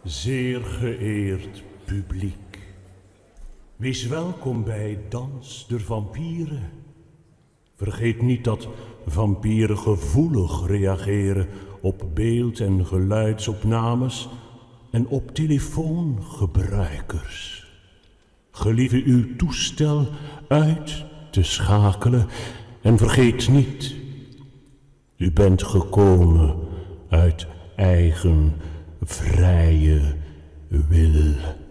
Zeer geëerd publiek, wees welkom bij Dans der Vampieren. Vergeet niet dat vampieren gevoelig reageren op beeld- en geluidsopnames en op telefoongebruikers. Gelieve uw toestel uit te schakelen en vergeet niet, u bent gekomen uit eigen vrije wil.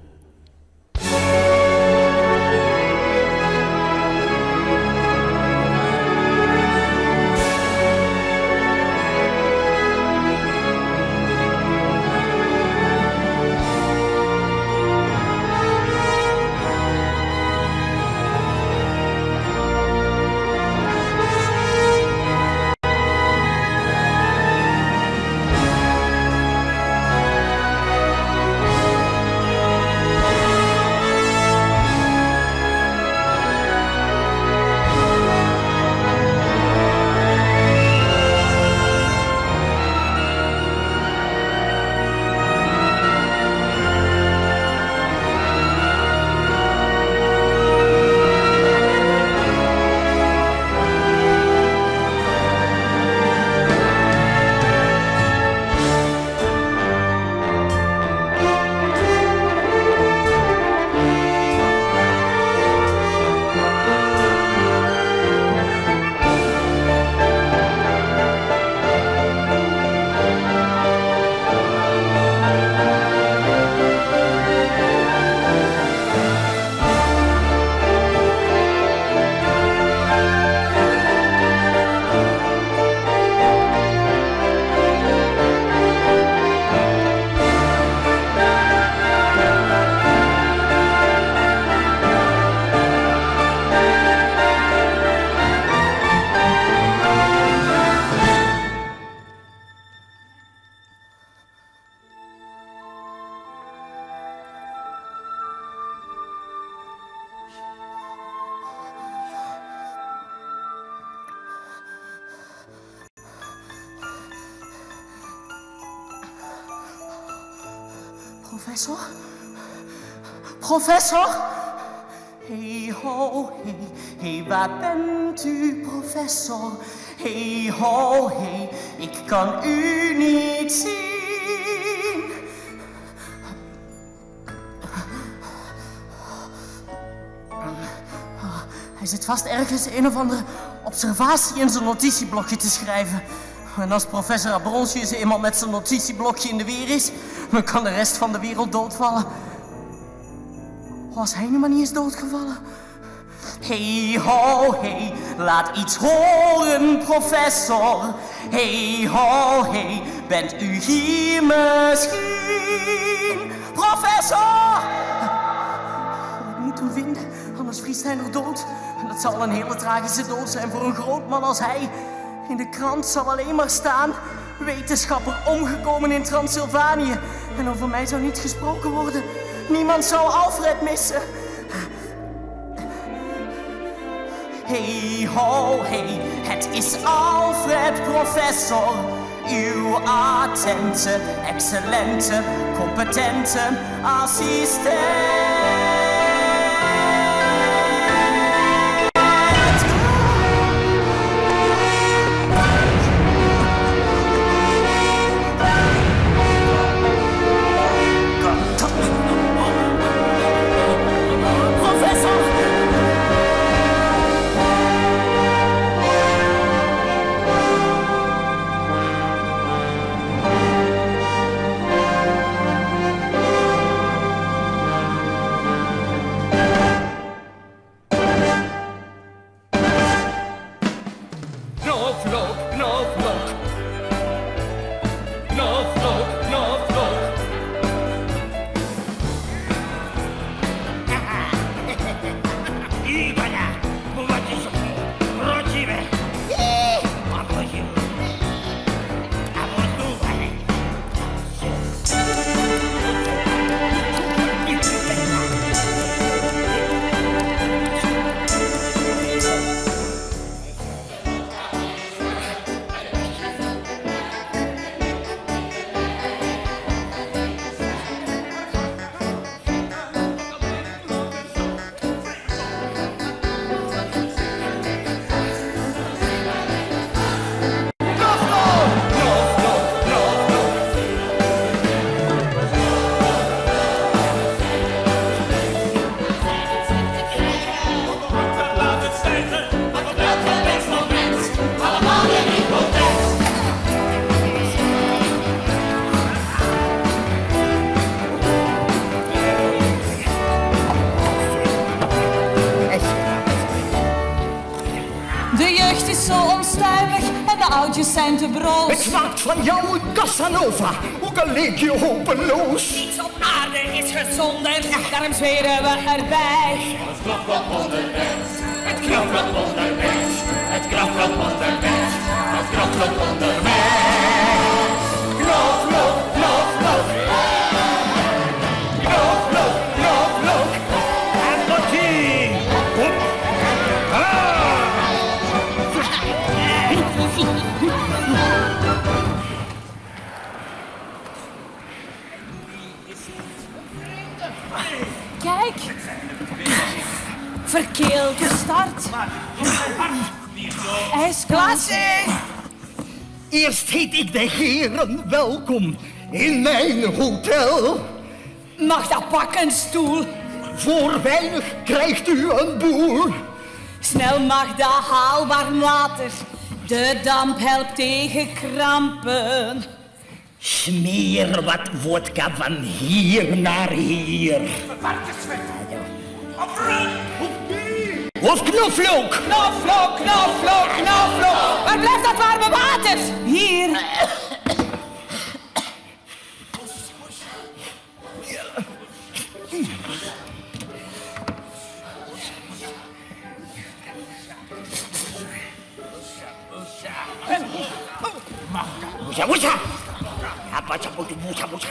Professor? Professor? Hey ho, hey, hey, waar bent u, professor? Hey ho, hey, ik kan u niet zien. Hij zit vast ergens een of andere observatie in zijn notitieblokje te schrijven. En als professor Abronsje eenmaal met zijn notitieblokje in de weer is, dan kan de rest van de wereld doodvallen. Was hij nu maar niet eens doodgevallen? Hey ho, hey, laat iets horen, professor. Hey ho, hey, bent u hier misschien? Professor! Ik moet hem vinden, anders vriest hij nog dood. En dat zal een hele tragische dood zijn voor een groot man als hij. In de krant zal alleen maar staan: wetenschapper omgekomen in Transylvanië. En over mij zou niet gesproken worden. Niemand zou Alfred missen. Hey ho, hey, het is Alfred, professor. Uw attente, excellente, competente assistent. je centenbrood. Het smaakt van jou een Casanova, ook al leek je hopeloos. Niets op aarde is gezonder, daarom zweren we erbij. Het knoflook onderweg, het knoflook onderweg, het knoflook onderweg, het knoflook onderweg. Knoflook, knoflook, knoflook, knoflook. En wat hier? Kijk, verkeerd gestart. IJsklasse. Eerst heet ik de heren welkom in mijn hotel. Mag dat pak een stoel? Voor weinig krijgt u een boel. Snel mag dat haalbaar water. De damp helpt tegen krampen. Smeer wat vodka van hier naar hier. Of knoflook. Knoflook, knoflook, knoflook. Waar blijft dat warme water? Hier. Woesja, woesja. Ja, woesja, woesja, woesja.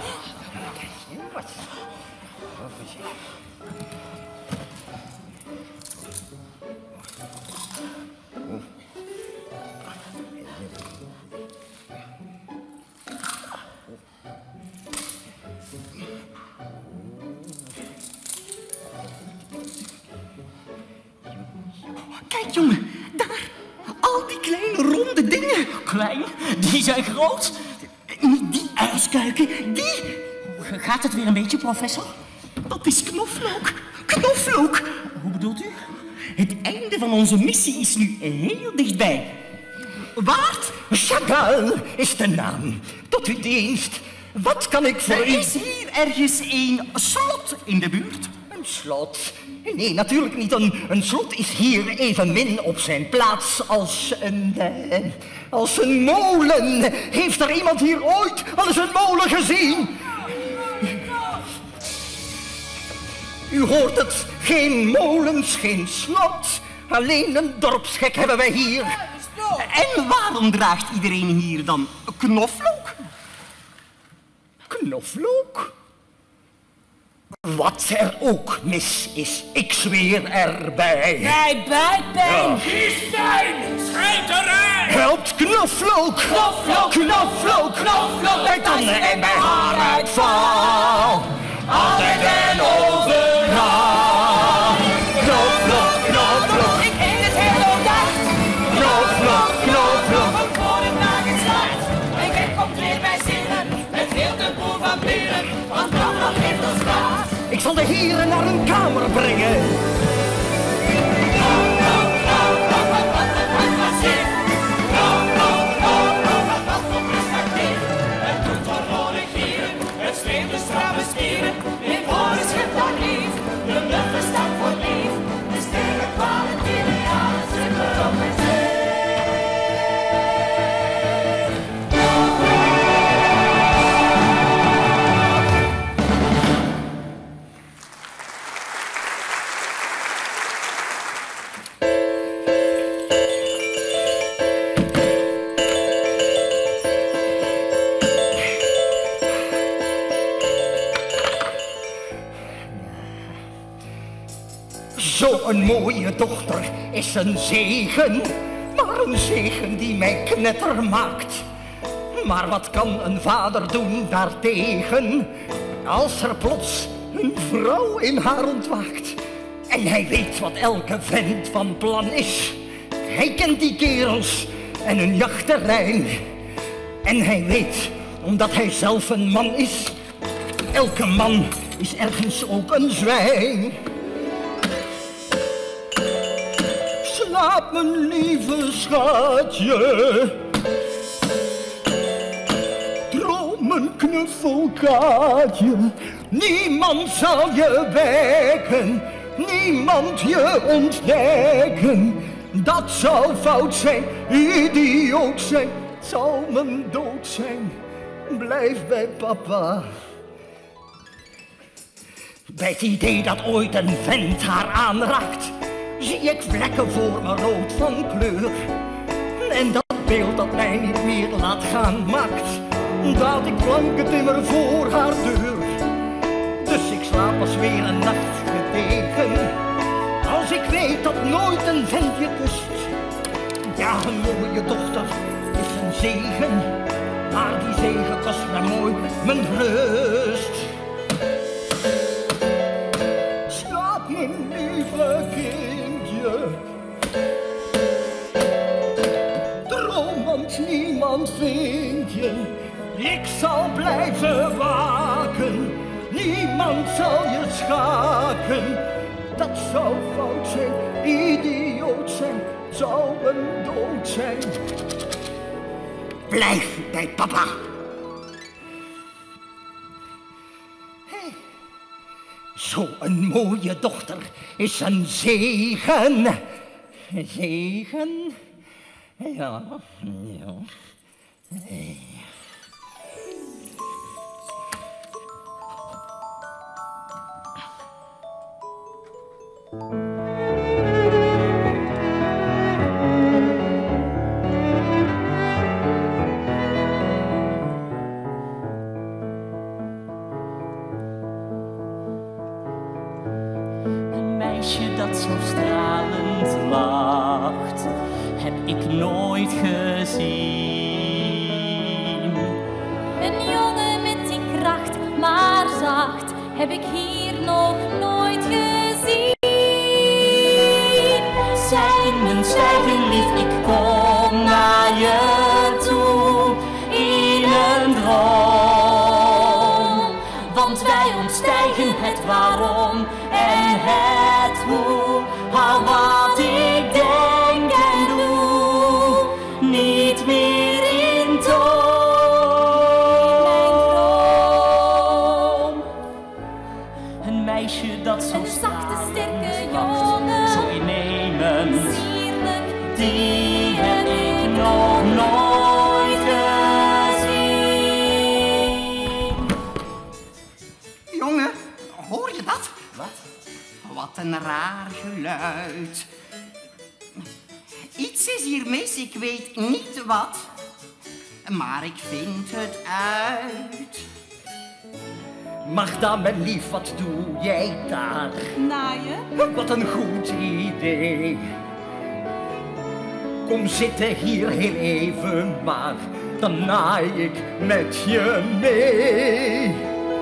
Kijk, jongen, daar. Al die kleine ronde dingen. Klein? Die zijn groot. Niet die uilskuiken, die. Gaat het weer een beetje, professor? Dat is knoflook. Knoflook. Hoe bedoelt u? Het einde van onze missie is nu heel dichtbij. Waard? Chagall is de naam. Tot uw dienst. Wat kan ik voor Er u... is hier ergens een slot in de buurt. Een slot? Nee, natuurlijk niet. Een slot is hier evenmin op zijn plaats als een molen. Heeft er iemand hier ooit al eens een molen gezien? U hoort het. Geen molens, geen slot. Alleen een dorpsgek hebben wij hier. En waarom draagt iedereen hier dan knoflook? Knoflook? Wat er ook mis is, ik zweer erbij. Bij buikpijn. Kiespijn, scheiterij. Helpt knoflook! Knoflook, knoflook, knoflook. Bij tanden en bij haaruitval. Altijd en overal. Knoflook, knoflook. Ik eet het hele dag. Knoflook, knoflook. Van koren naar het zwart. En ik kom weer bij zinnen. Het hield de boel van binnen. Want knoflook heeft ons kwaad. Ik zal de heren naar hun kamer brengen. Het zweeft de stramme spieren. In woorden schip dan lief. De lucht staat voor lief. De sterren kwalen ideaal. Zitten op mijn zee. Zo'n mooie dochter is een zegen, maar een zegen die mij knetter maakt. Maar wat kan een vader doen daartegen, als er plots een vrouw in haar ontwaakt? En hij weet wat elke vent van plan is. Hij kent die kerels en hun jachtterrein. En hij weet, omdat hij zelf een man is, elke man is ergens ook een zwijn. Slaap, mijn lieve schatje. Droom een knuffelkaatje. Niemand zal je wekken, niemand je ontdekken. Dat zou fout zijn, idioot zijn, het zou mijn dood zijn. Blijf bij papa. Bij het idee dat ooit een vent haar aanraakt, zie ik vlekken voor me rood van kleur. En dat beeld dat mij niet meer laat gaan maakt dat ik planken timmer voor haar deur. Dus ik slaap pas weer een nacht gedegen als ik weet dat nooit een ventje kust. Ja, een mooie dochter is een zegen, maar die zegen kost mij mooi mijn rust. Slaap, mijn lieve kindje, droom, want niemand vindt je. Ik zal blijven waken, niemand zal je schaken. Dat zou fout zijn, idioot zijn, zou een dood zijn. Blijf bij papa. Hey. Zo'n mooie dochter is een zegen. Zegen? Ja, ja. Hey. Een meisje dat zo stralend lacht, heb ik nooit gezien. Een jongen met die kracht, maar zacht, heb ik hier nog nooit gezien. Zwijgen lief, ik kom naar je toe in een droom. Want wij ontstijgen het waarom en het hoe. Hou wat ik denk en doe, niet meer in toon. Een meisje dat zo Een zachte, sterke jongen, zo innemend, sierlijk, die heb ik nog nooit gezien. Jongen, hoor je dat? Wat? Wat een raar geluid. Iets is hier mis, ik weet niet wat. Maar ik vind het uit. Magda, mijn lief, wat doe jij daar? naaien. Wat een goed idee. Kom zitten hier heel even maar, dan naai ik met je mee.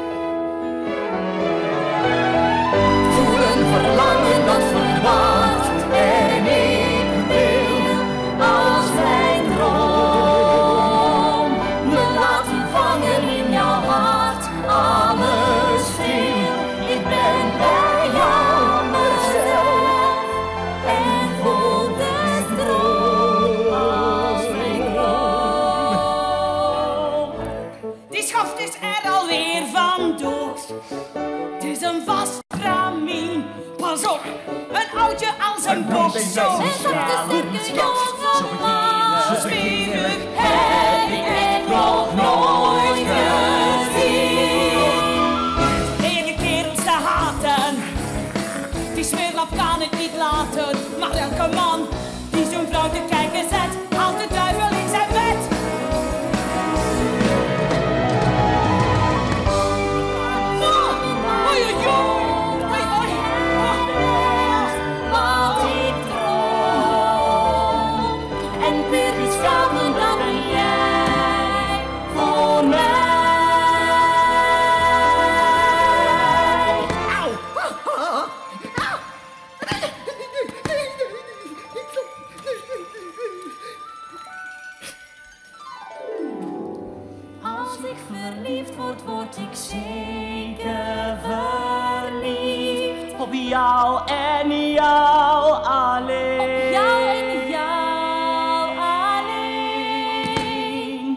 Voel een verlangen dat verwacht en ik wil als mijn droom me laten vangen in jouw hart. Alles stil, ik ben bij jou mezelf en vol de stroom als mijn droom. Die schaft is er alweer vandoor. Het is een vast ramien. Pas op, een oudje als een bos. Zo Een zachte, sterke jongeman. Zo zwierig heb ik nog nooit gezien. Lege kerels te haten, die smeerlap kan het niet laten. Maar elke man die zo'n vrouw te kijken zet, haalt de duivel in zijn bed. Wat ik droom. En puur iets schamen, dan ben jij voor mij. Als ik verliefd word, word ik zeker verliefd. Op jou en jou alleen. Op jou en jou alleen.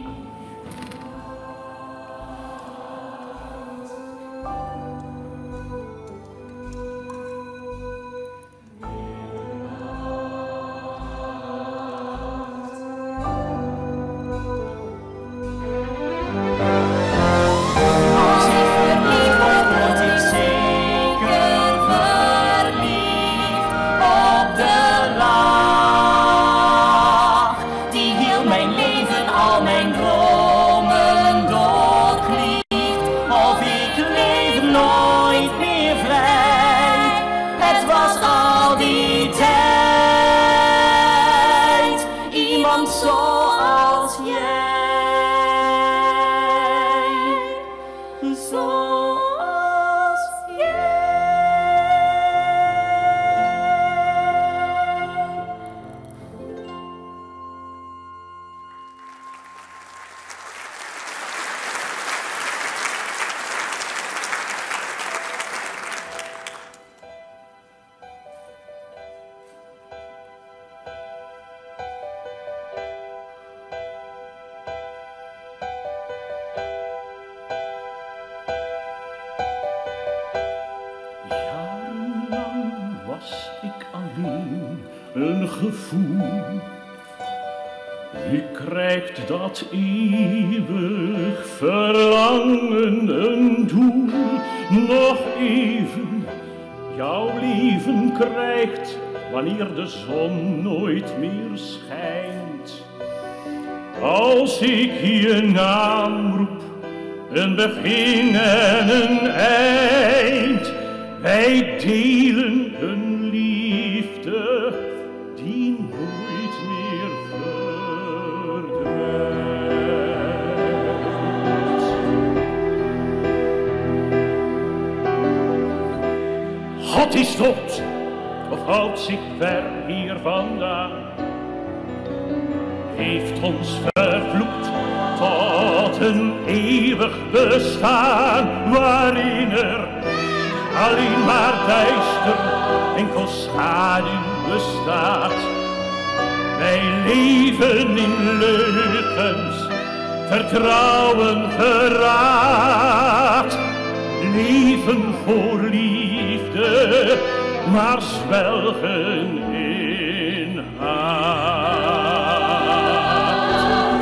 zoals jij. Jarenlang was ik alleen, een gevoel. Nu krijgt dat eeuwig verlangen een doel. Nog even, jouw leven krijgt, wanneer de zon nooit meer schijnt. Als ik je naam roep, een begin en een eind. Wij delen een liefde die nooit meer verdwijnt. God is dood, of houdt zich ver hier vandaan. Heeft ons vervloekt tot een eeuwig bestaan, waarin er alleen maar duister, enkel schaduw bestaat. Wij leven in leugens, vertrouwen verraad. Leven voor liefde, maar zwelgen in haat.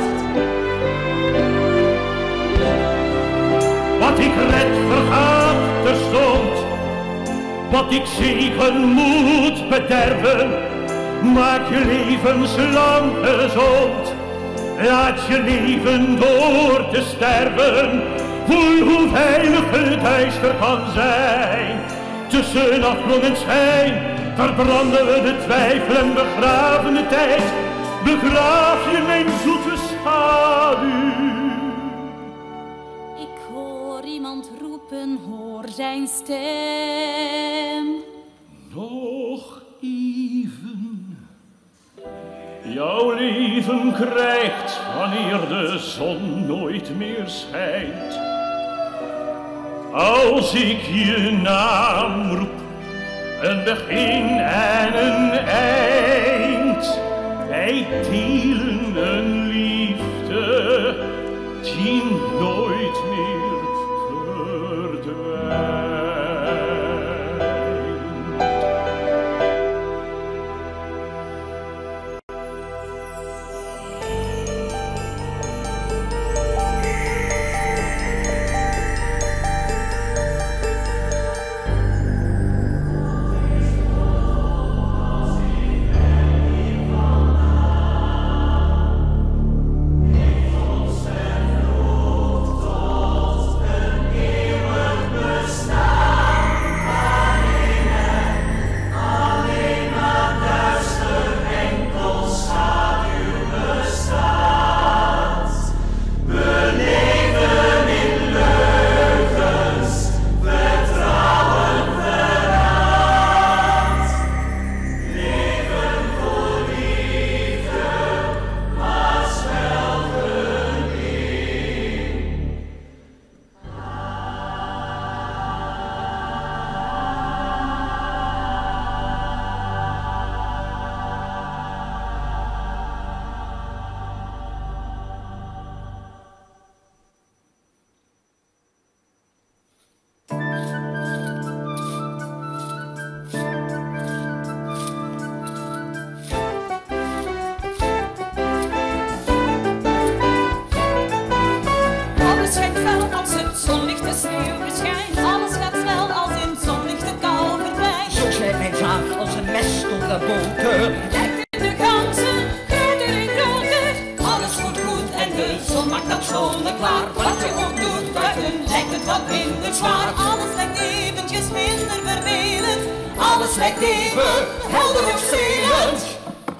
Wat ik red vergaat terstond, wat ik zegen moet bederven. Maak je levenslang gezond, laat je leven door te sterven. Voel hoe veilig het duister kan zijn. Tussen afgrond en schijn verbranden we de twijfel en begraven de tijd. Begraaf je mijn zoete schaduw. Ik hoor iemand roepen, hoor zijn stem. Nog even. Jouw leven krijgt, wanneer de zon nooit meer schijnt. Als ik je naam roep, een begin en een eind. Wij delen een liefde die nooit meer verdwijnt.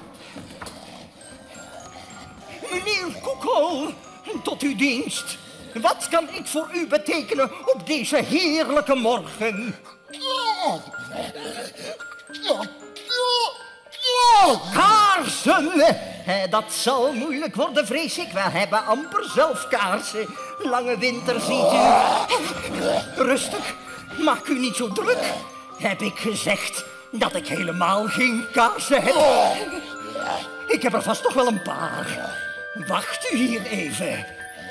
Meneer Koekel, tot uw dienst. Wat kan ik voor u betekenen op deze heerlijke morgen? Kaarsen! Dat zal moeilijk worden, vrees ik. We hebben amper zelf kaarsen. Lange winter, ziet u. Rustig, maak u niet zo druk. Heb ik gezegd dat ik helemaal geen kaarsen heb? Ik heb er vast toch wel een paar. Wacht u hier even.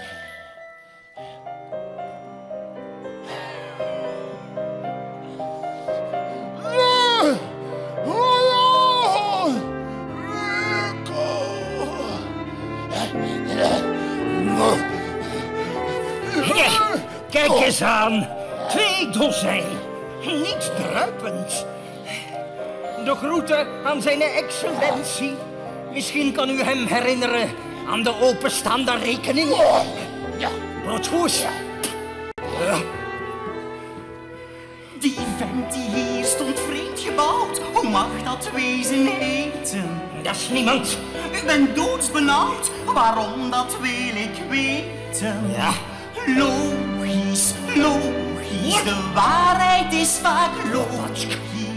Kijk eens aan. 2 dozijn. Niet druipend. De groeten aan zijn excellentie. Misschien kan u hem herinneren aan de openstaande rekening. Ja, broodgoes. Die vent die hier stond vreemd gebouwd. Hoe mag dat wezen heten? Dat is niemand. U bent doodsbenauwd. Waarom, dat wil ik weten. Ja. Logisch, logisch. De waarheid is vaak logisch.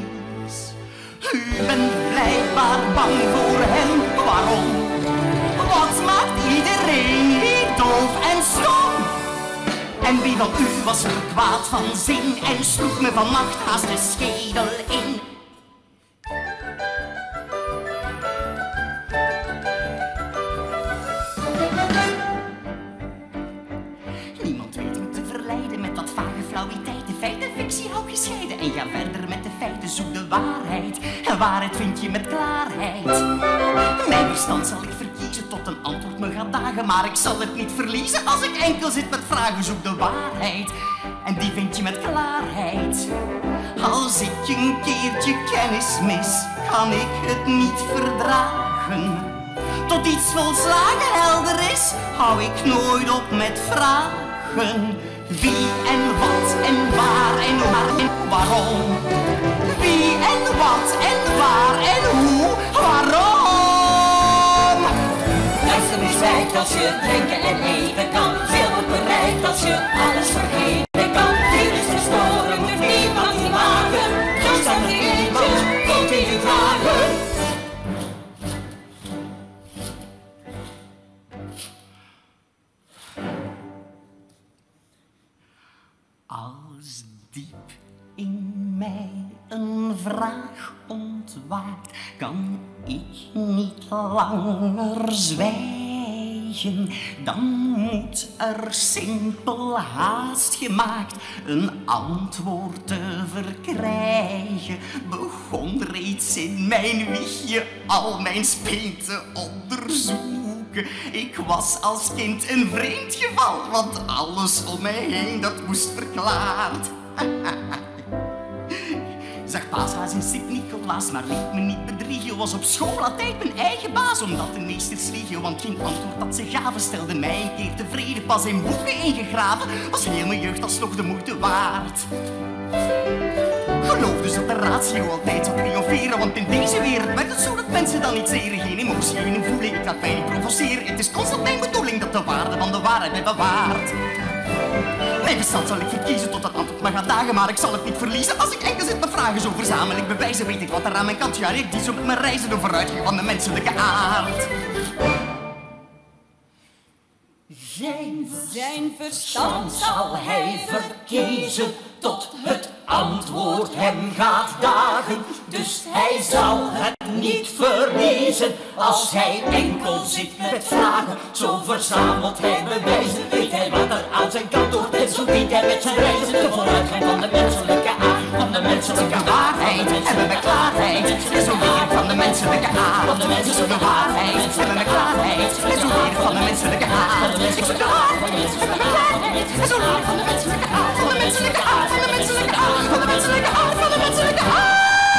U bent blijkbaar bang voor hem. Waarom? Wat maakt iedereen hier doof en stom? En wie van u was er kwaad van zin en sloeg me vannacht haast de schedel in? Niemand weet me te verleiden met dat vage flauwiteit. De feit en fictie hou gescheiden en ga verder met de feiten, zoek de waarheid. En waarheid vind je met klaarheid. Mijn verstand zal ik verkiezen tot een antwoord me gaat dagen, maar ik zal het niet verliezen als ik enkel zit met vragen, zoek de waarheid. En die vind je met klaarheid. Als ik een keertje kennis mis, kan ik het niet verdragen. Tot iets volslagen helder is, hou ik nooit op met vragen. Wie en wat en waar en waarom? Wie en wat en waar en hoe? Waarom? Luister eens wijd als je drinken en eten kan. Veel wordt bereikt als je alles vergeten kan. Hier is de storing, de niemand die wagen. Dan staan er eentjes, komt in je vragen. Als diep in mij een vraag ontwaakt, kan ik niet langer zwijgen. Dan moet er simpel haast gemaakt een antwoord te verkrijgen. Begon reeds in mijn wiegje al mijn speen te onderzoeken. Ik was als kind een vreemd geval, want alles om mij heen dat moest verklaard. Zag paashaas in Sint-Nicolaas, maar liet me niet bedriegen. Was op school altijd mijn eigen baas, omdat de meesters liegen. Want geen antwoord dat ze gaven stelde mij een keer tevreden. Pas in boeken ingegraven, was heel mijn jeugd alsnog de moeite waard. Geloof dus dat de ratio altijd zal triomferen, want in deze wereld werkt het zo dat mensen dan niet zeren. Geen emotie, geen voeling, ik laat mij niet provoceren. Het is constant mijn bedoeling dat de waarde van de waarheid mij bewaart. Mijn verstand zal ik verkiezen tot het antwoord me gaat dagen, maar ik zal het niet verliezen als ik enkel zit met vragen. Zo verzamel ik bewijzen, weet ik wat er aan mijn kant ja, ik die op mijn reizen door vooruitgang van de menselijke aard. Zijn verstand zal hij verkiezen tot het antwoord hem gaat dagen. Dus hij zal het niet verliezen als hij enkel zit met vragen. Zo verzamelt hij bewijzen, weet hij wat er aan zijn kant hoort. En zo dient hij met zijn reizen de vooruitgang van de menselijke aard. Van de menselijke waarheid hebben we klaarheid. En zo leren van de menselijke aard. Van de menselijke waarheid hebben we klaarheid. En zo leren van de menselijke aard. Ik zoek de waarheid, hebben we klaarheid. En zo leren van de menselijke aard. Van de menselijke aard, van de menselijke aard. Van de menselijke aard, van de menselijke aard.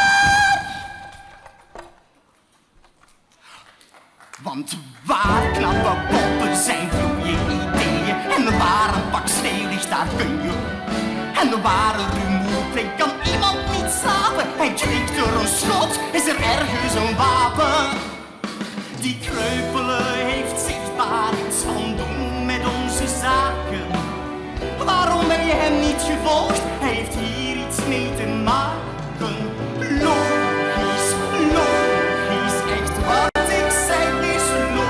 Want waar knappe poppen zijn goede ideeën. En waar een pak sneeuw ligt, daar kun je. En waar een rumoer klinkt, kan iemand niet slapen. En klinkt er een schot, is er ergens een wapen. Die kreupelen heeft zichtbaar iets van doen met onze zaken. waarom ben je hem niet gevolgd? Hij heeft hier iets mee te maken. Logisch, logisch, echt wat ik zeg is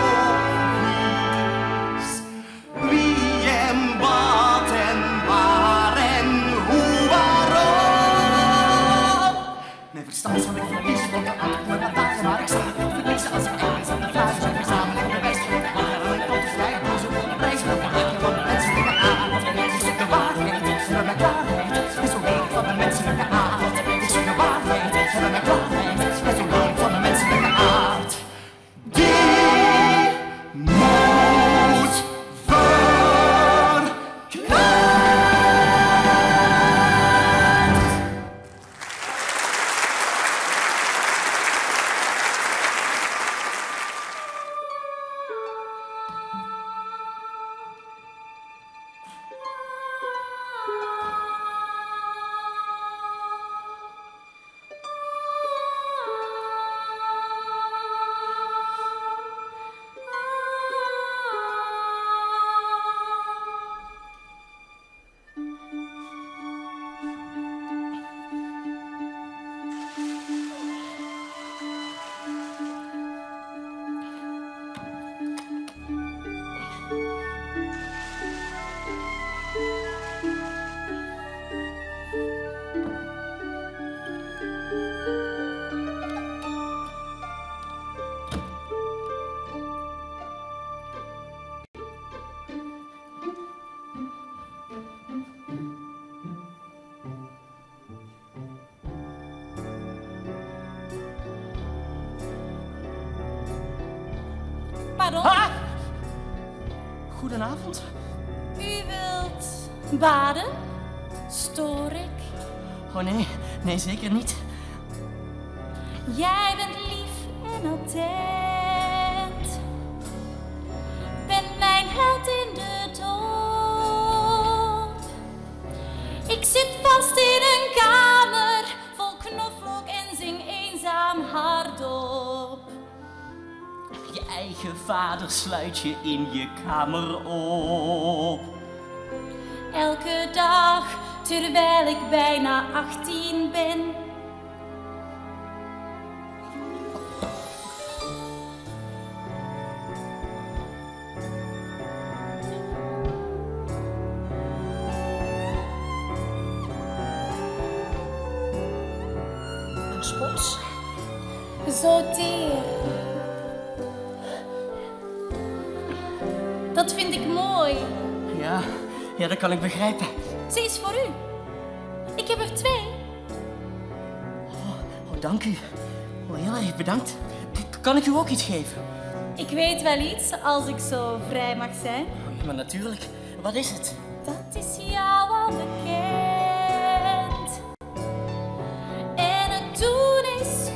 logisch. Wie en wat en waar en hoe, waarom? Mijn verstand zal ik verliezen, want de antwoorden van dagen waar ik sta. Verliezen als ik ergens aan de vragen zou verzamelen en bewijs geven. En ik kom te vrij, dus ook van de prijs van de haken van de menselijke aard. Ik zoek de waarheid, en mijn klaarheid, en zo leer ik van de menselijke aard. Ik zoek de waarheid, en mijn klaarheid, en zo leer ik van de menselijke aard. Die moet verklaard. Pardon? Ha! Goedenavond. U wilt baden? Stoor ik? Oh nee, nee zeker niet. Jij bent lief en attent. Bent mijn held in de dood. Ik zit vast in een kamer vol knoflook en zing eenzaam hardop. Je eigen vader sluit je in je kamer op. Elke dag terwijl ik bijna 18 ben. Een spons? Zo teer. Dat vind ik mooi. Ja, ja, dat kan ik begrijpen. Ze is voor u. Ik heb er 2. Oh, dank u. Oh, heel erg bedankt. Kan ik u ook iets geven? Ik weet wel iets als ik zo vrij mag zijn. Oh, ja, maar natuurlijk. Wat is het? Dat is jou al bekend. En het doen is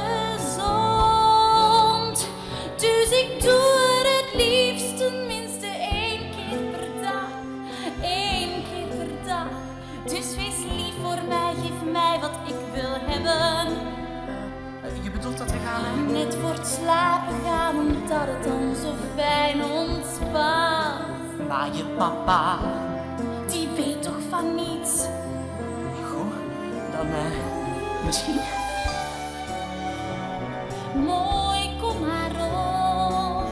gezond. Dus ik doe het liefst tenminste 1 keer per dag. 1 keer per dag. Dus wees lief voor mij, geef mij wat ik wil hebben. Je bedoelt dat we gaan... Net voor het slapen gaan, omdat het dan zo fijn ontspant. Maar je papa... Die weet toch van niets. Goed, dan misschien... Mooi, kom maar op.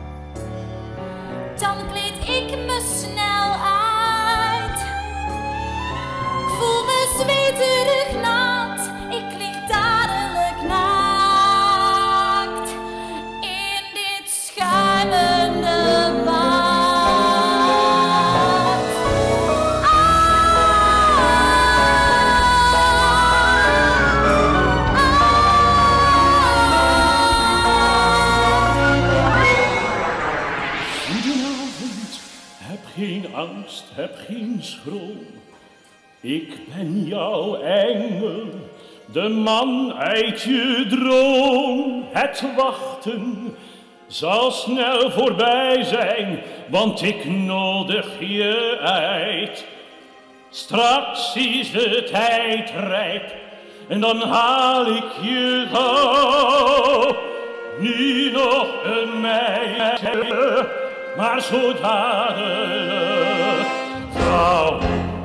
Dan kleed ik me snel uit. Ik voel me zweterig nat. Ik lig dadelijk naakt. In dit schuimende bad. Goedenavond, heb geen angst, heb geen schroom. Ik ben jouw engel, de man uit je droom. Het wachten zal snel voorbij zijn, want ik nodig je uit. Straks is de tijd rijp en dan haal ik je gauw. Nu nog een meisje, maar zo dadelijk vrouw.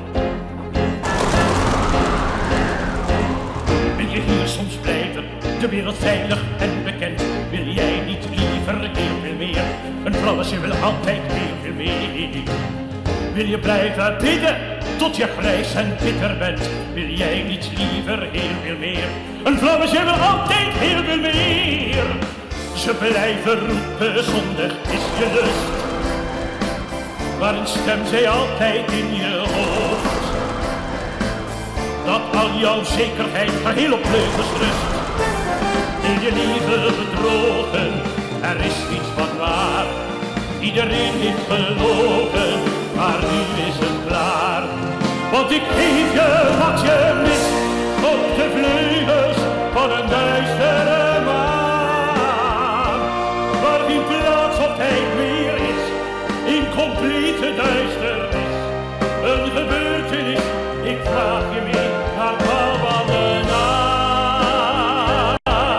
Wil je hier soms blijven, de wereld veilig en bekend? Wil jij niet liever heel veel meer? Een vrouwensje wil altijd heel veel meer. Wil je blijven bidden tot je grijs en bitter bent? Wil jij niet liever heel veel meer? Een vrouwensje wil altijd heel veel meer. Ze blijven roepen, zondig is je lust, maar een stem zei altijd in je hoofd dat al jouw zekerheid geheel op leugens rust. Wil je liever bedrogen, er is niets van waar. Iedereen heeft gelogen, maar nu is het klaar. Want ik geef je wat je mist op de vleugels van een duistere maan, waar geen plaats of tijd meer is in complete duisternis. Een gebeurtenis, ik vraag je mee naar Bouwbannen aan.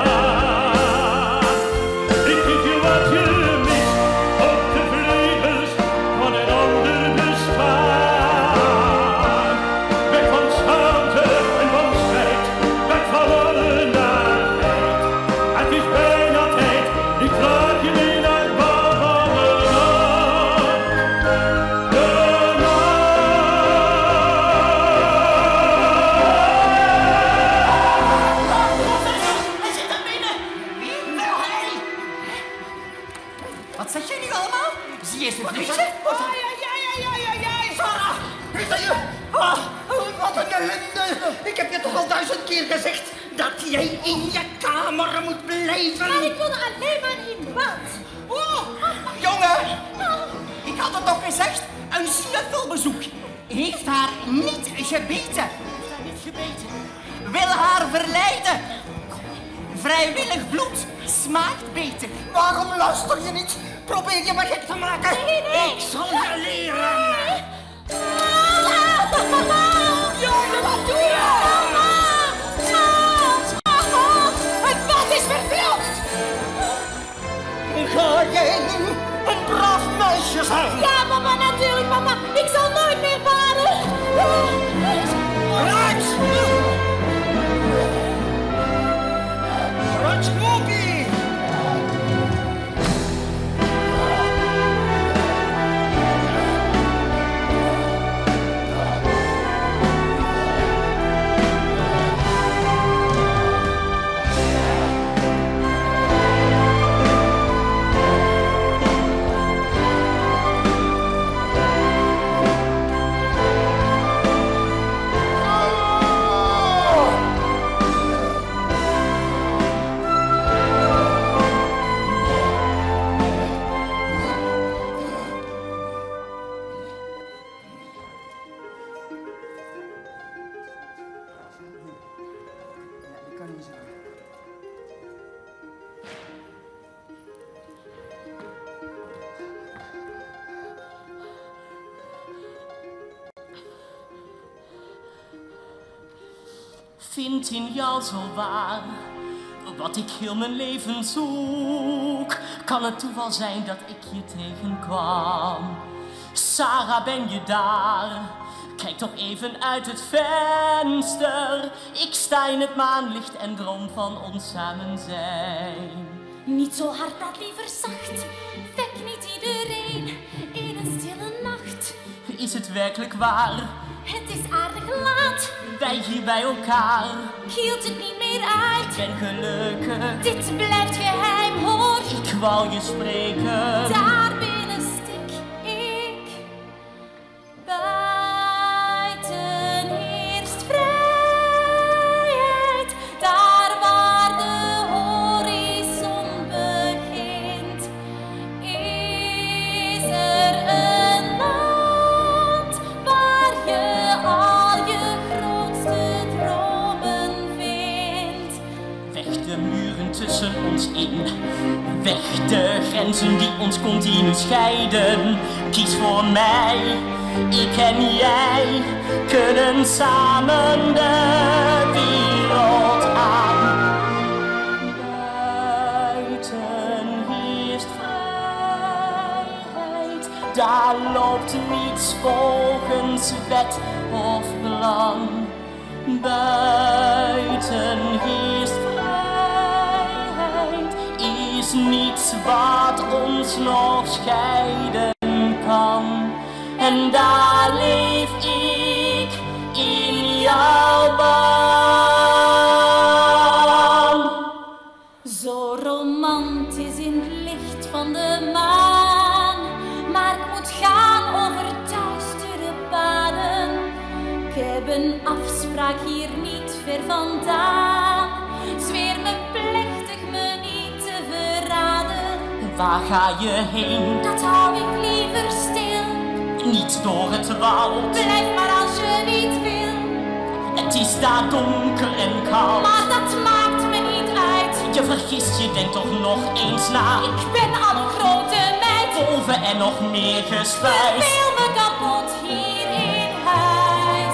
Ik geef je wat je mist op de vleugels van een ander bestaan. Weg van schaamte en van strijd, weg van alle narigheid. Het is bijna tijd, ik vraag je mee naar Bouwbannen aan. Hij zit daar binnen! Wie wil hij? Wat zeg jij nu allemaal? Zie je eens de vriezen? Sarah! Is dat je? Ah, wat een ellende! Ik heb je toch al 1000 keer gezegd dat jij in je kamer moet blijven. Maar ik wilde alleen maar in bad. Oh, jongen, ik had het toch gezegd, een snuffelbezoek heeft haar niet gebeten. Wil haar verleiden. Vrijwillig bloed smaakt beter. Waarom luister je niet? Probeer je me gek te maken. Nee. Ik zal je leren. Jongen, wat doe je? Het bad is vervloekt. Ga jij nu een braaf meisje zijn? Ja, mama, natuurlijk, mama. Ik zal nooit meer varen. Ratschmoki! Vind in jou zo waar wat ik heel mijn leven zoek. Kan het toeval zijn dat ik je tegenkwam? Sarah, ben je daar? Kijk toch even uit het venster. Ik sta in het maanlicht en droom van ons samen zijn. Niet zo hard, dat liever zacht. Wek niet iedereen in een stille nacht. Is het werkelijk waar? Het is aardig laat. Wij hier bij elkaar. Ik hield het niet meer uit. Ik ben gelukkig. Dit blijft geheim, hoor. Ik wou je spreken. Daar binnen stik ik. Buiten heerst vrijheid. Daar waar de horizon begint, is er een land waar je al je grootste dromen vindt. Weg de muren tussen ons in. Weg de grenzen die ons continu scheiden. Kies voor mij, ik en jij kunnen samen de wereld aan. Buiten heerst vrijheid, daar daar loopt niets volgens wet of plan. Buiten heerst vrijheid, is niets wat ons nog scheiden kan. En daar leef ik in jouw baan. Zo romantisch in het licht van de maan, maar ik moet gaan over duistere paden. Ik heb een afspraak hier niet ver vandaan, zweer me plechtig me niet te verraden. Waar ga je heen? Dat hou ik liever stil. Niet door het woud. Blijf maar als je niet wil. Het is daar donker en koud. Maar dat maakt me niet uit. Je vergist je, denk toch nog eens na. Ik ben al een grote meid. Wolven en nog meer gespuis. Je wil me kapot hier in huis.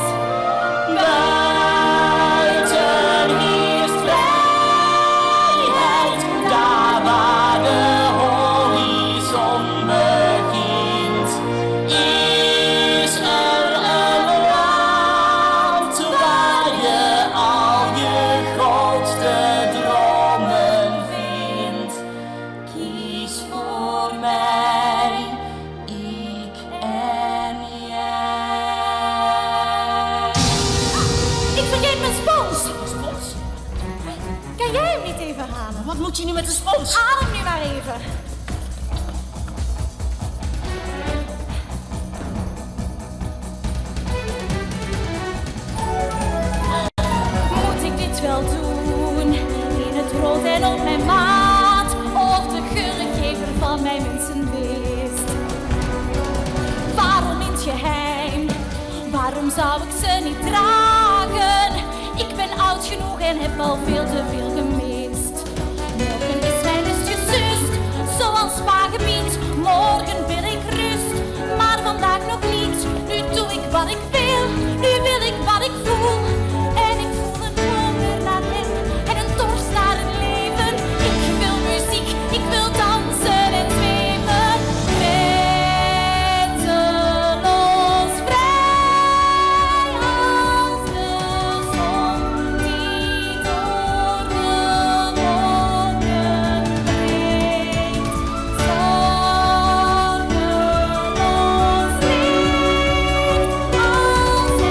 Buiten heerst vrijheid. Daar waar de horizon begint, is er een land waar je al je grootste dromen vindt. Kies voor mij, ik en jij. Ik vergeet mijn spons. Kan jij hem niet even halen? Wat moet je nu met de spons? Haal hem nu maar even. Moet ik dit wel doen? In het rood en op mijn maat? Of de geurgever van mijn mensenbeest? Waarom in het geheim? Waarom zou ik ze niet dragen? Ik ben oud genoeg en heb al veel te veel gemist. Morgen is mijn lust gesust, zoals spaargebied. Morgen wil ik rust, maar vandaag nog niet. Nu doe ik wat ik wil, nu wil ik wat ik voel. En ik voel een honger naar hem en een dorst naar het leven. Ik wil muziek, ik wil dansen en zweven. Wetteloos vrij als de zon die door de wolken breekt. Zorgeloos licht als het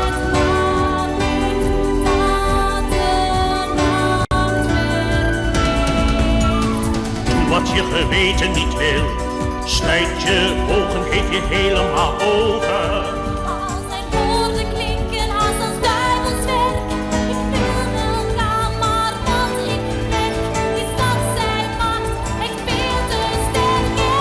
maanlicht dat de nacht verdrinkt. Wat je geweten niet wil, sluit je ogen, geef je helemaal over. Als zijn woorden klinken als duivelswerk. Ik wil wel gaan, maar wat ik merk is dat zijn macht echt veel te sterk is.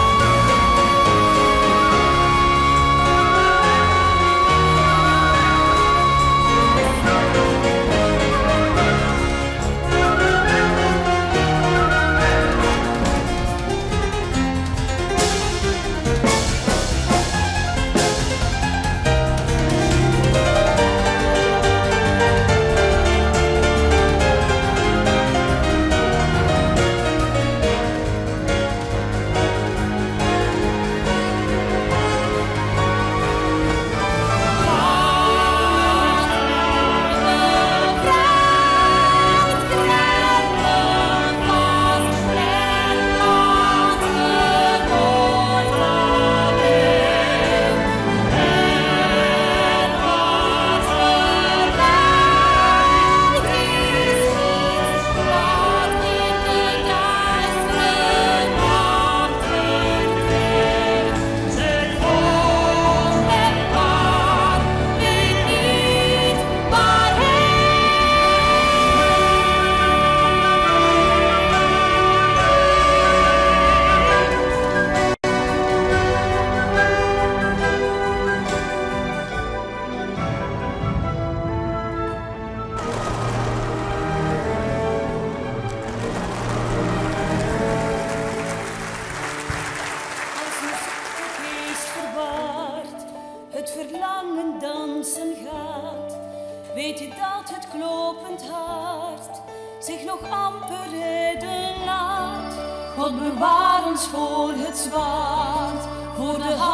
verlangen dansen gaat, weet je dat het klopend hart zich nog amper redden laat. God bewaar ons voor het zwaard, voor de hand die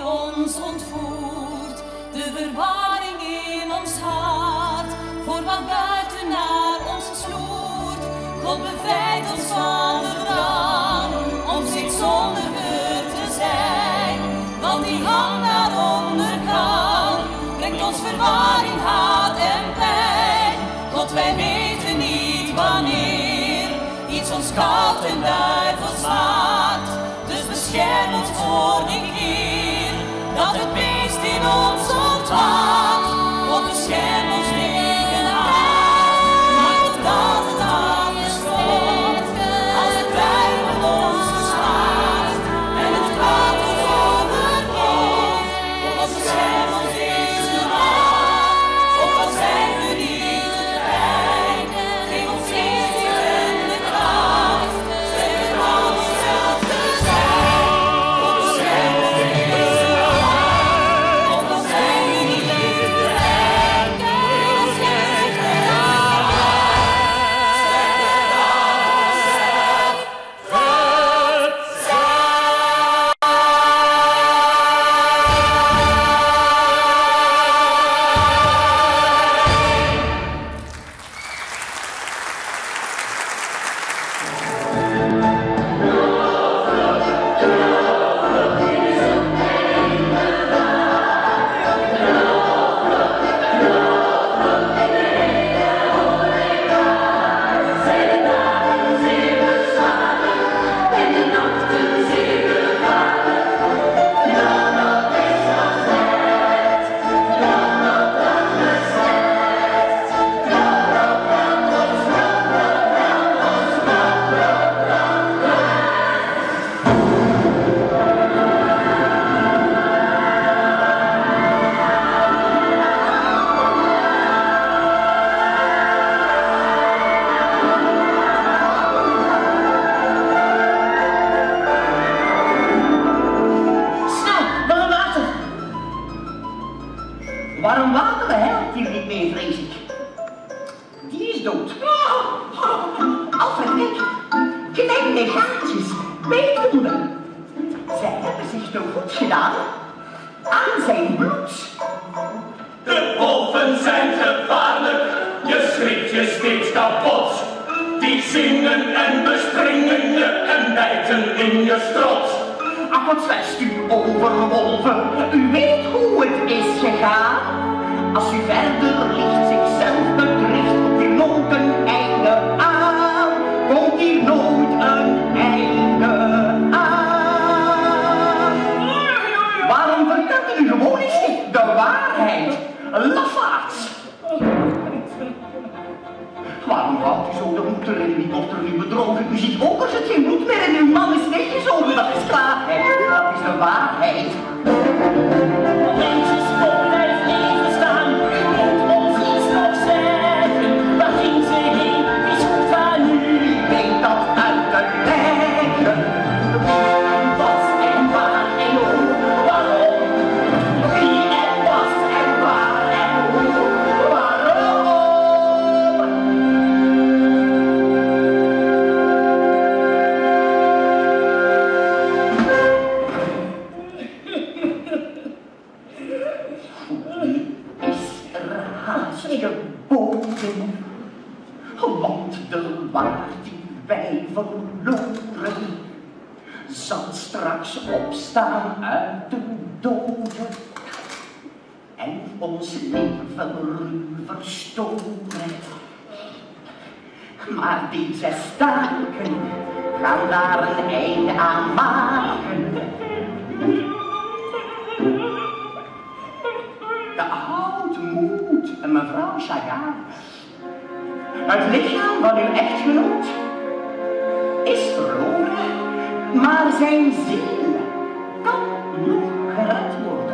hij ons ontvoert. De verwarring in ons hart, voor wat buiten naar ons sloert. God bevrijdt ons van de drang, om zich zonder heur te zijn. Want die hang naar ondergang, brengt ons verwarring, haat en pijn. God, wij weten niet wanneer iets ons koud en duivels maakt. Dus bescherm ons voor die keer, dat het beest in ons ontwaakt. God, bescherm ons tegen haat, maak dat het afgestopt, als het duivel ons verslaat en het kwaad ons overkomt. God, bescherm ons deze nacht, ook al zijn we niet te klein. Geef ons inzicht en de kracht, steun aan onszelf te zijn. God, bescherm ons deze nacht, ook al zijn we niet te klein. Geef ons inzicht en de Warm water helpt hier niet mee, vrees ik. Die is dood. Alfred, kijk. Kleine gaatjes bij het honden. Zij hebben zich toch goed gedaan aan zijn bloed. De wolven zijn gevaarlijk, je schrikt je steeds kapot. Die zingen en bespringen je en bijten in je strot. Ach, wat zwijst u over wolven? U weet hoe het is gegaan. Als u verder ligt zichzelf bedriegt, komt hier nooit een einde aan. Komt hier nooit een einde aan. Waarom vertelt u gewoon eens niet de waarheid? Lafaards! Waarom houdt u zo de moeder en wie wordt er nu bedrogen? U ziet ook, er zit geen bloed meer en uw man is weggezogen. Dat is klaarheid, dat is de waarheid. Momentjes op blijft leven staan, u moet ons iets nog zeggen. Waar ging ze heen, wie zoekt haar nu? Ik weet dat uit te leggen. Wat en waar en hoe, waarom? Wie en wat en waar en hoe, waarom? Is er haast geboden, want de waard die wij verloren zal straks opstaan uit de doden en ons leven ruw verstoren. Maar deze staken gaan daar een einde aan maken. De houd moed, mevrouw Chagall. Het lichaam van uw echtgenoot is verloren, maar zijn ziel kan nog gered worden.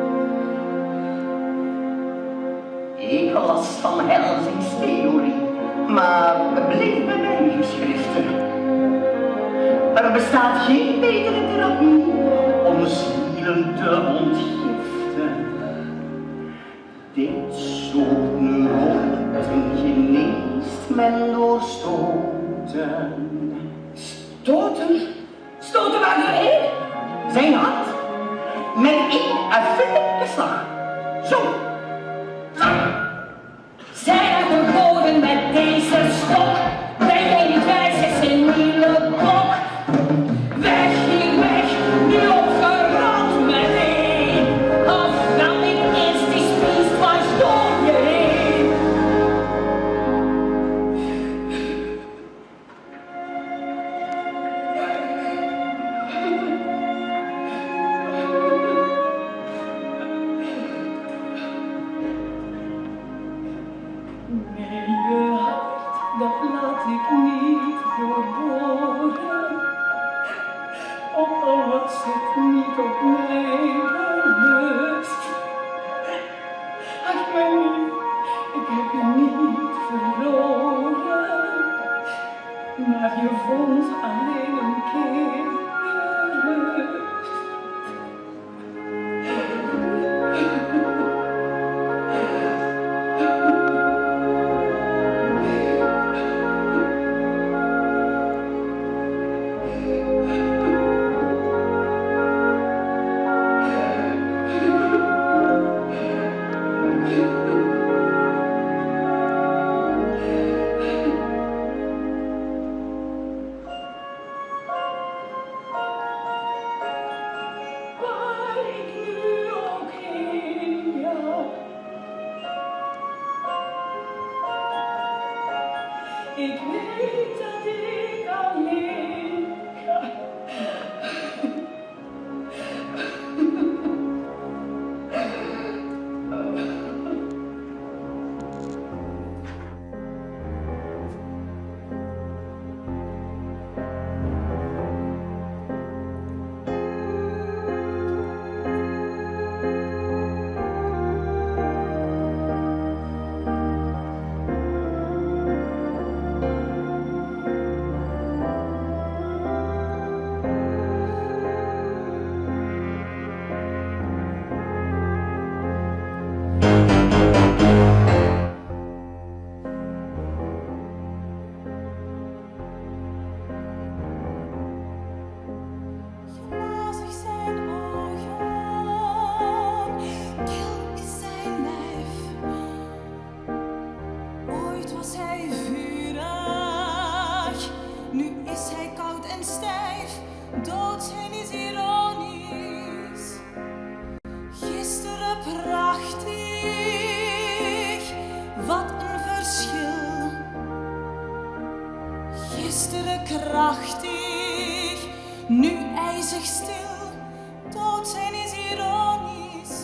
Ik las van Helsing's theorie, maar het bleef bij mijn geschriften. Er bestaat geen betere therapie om zielen te ontgiften. Dit soort neuroten geneest men door stoten. Stoten? Stoten waar doorheen? Zijn hart? met een flinke slag. Zo. Zij uit de goden met deze stok. Ben jij niet wijs, is een nieuwe blok. Weg, hier weg, nu opgerand meteen. Of dan ik eerst die spies dwars door je heen. Nee, je hart, dat laat ik niet doorboren. Ook al was het niet op mij gelust. Ach, mijn lief, ik heb je niet verloren. Maar je vond alleen een keer je rust. Waar ik nu ook heen ga, ik weet dat ik alleen ga. Glazig zijn ogen, kil is zijn lijf. Ooit was hij vurig, nu is hij koud en stijf. Dood zijn is ironisch, gisteren prachtig, wat een verschil. Gisteren krachtig, nu ijzig stil. Dood zijn is ironisch.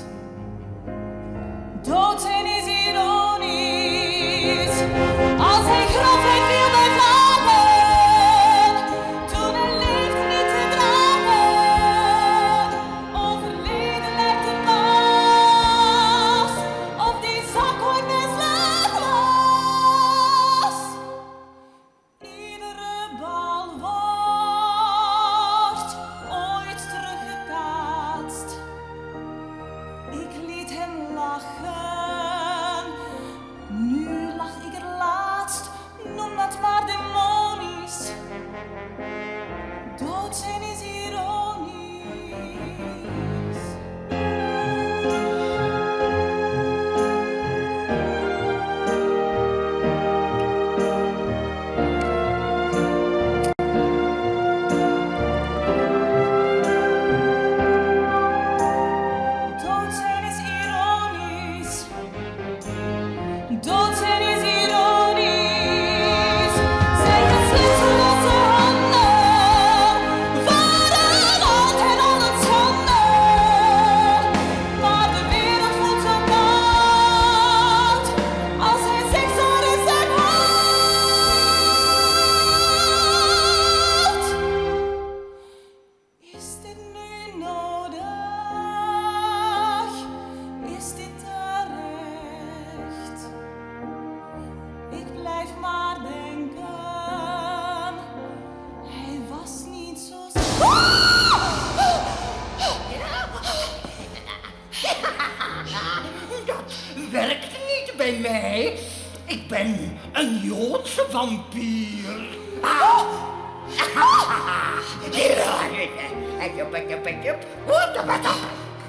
Dood zijn is ironisch. Als hij grofheid viel bij vlagen, toen hij leeft niet te dragen. Overleden lijkt een baas, of die zak ooit mislukt was. Iedere bal wordt ooit teruggekaatst. Ik liet hem lachen, nu lach ik er laatst. Noem dat maar demonisch. Dood zijn is ironisch. Dood zijn is ironisch. Dood zijn is ironisch. Zijn geslitselloze handen waren altijd al een schande. Maar de wereld voelt zo koud als hij zich zo rustig houdt. Is dit nu nodig? Is dit terecht? Ik blijf maar denken, hij was niet zo Dat werkt niet bij mij. Ik ben een Joodse vampier.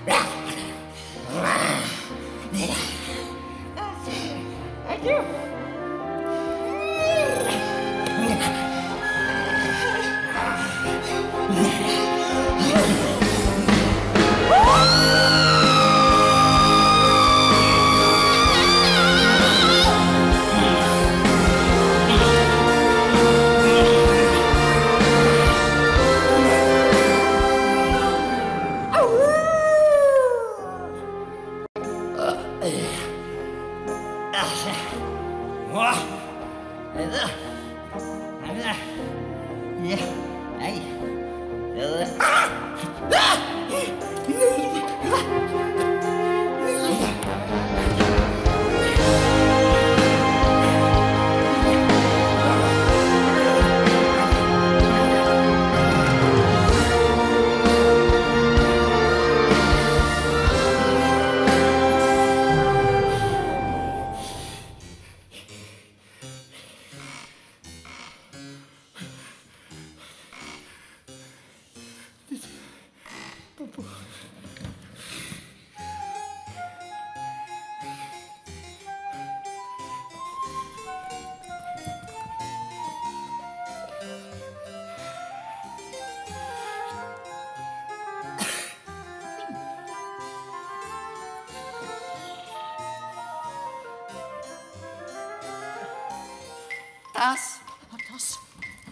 Tas. Tas.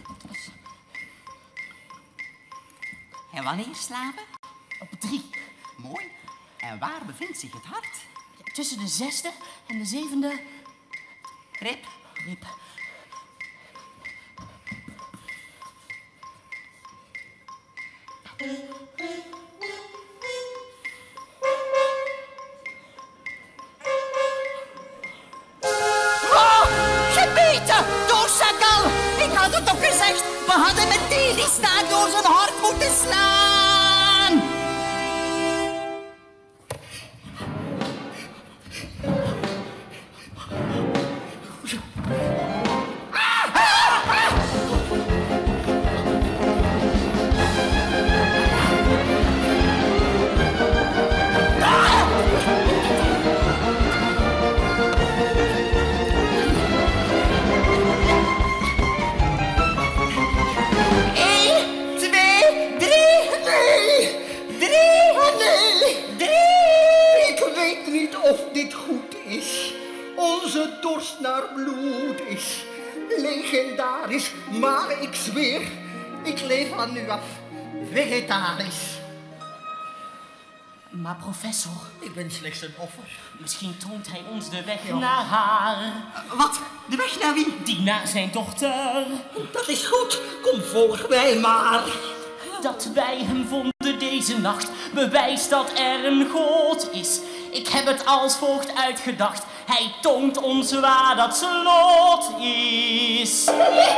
En wanneer slapen? Op 3. Mooi. En waar bevindt zich het hart? Tussen de 6e en de 7e... Rib. Rib. Ik had het toch gezegd, we hadden meteen die snaar door zijn hart moeten slaan. Of dit goed is, onze dorst naar bloed is legendarisch, maar ik zweer, ik leef van nu af vegetarisch. Maar professor, Ik ben slechts een offer. misschien toont hij ons de weg naar haar. Wat? De weg naar wie? Die naar zijn dochter. Dat is goed, kom volg mij maar. Dat wij hem vonden deze nacht bewijst dat er een God is. Ik heb het als volgt uitgedacht. Hij toont ons waar dat slot is.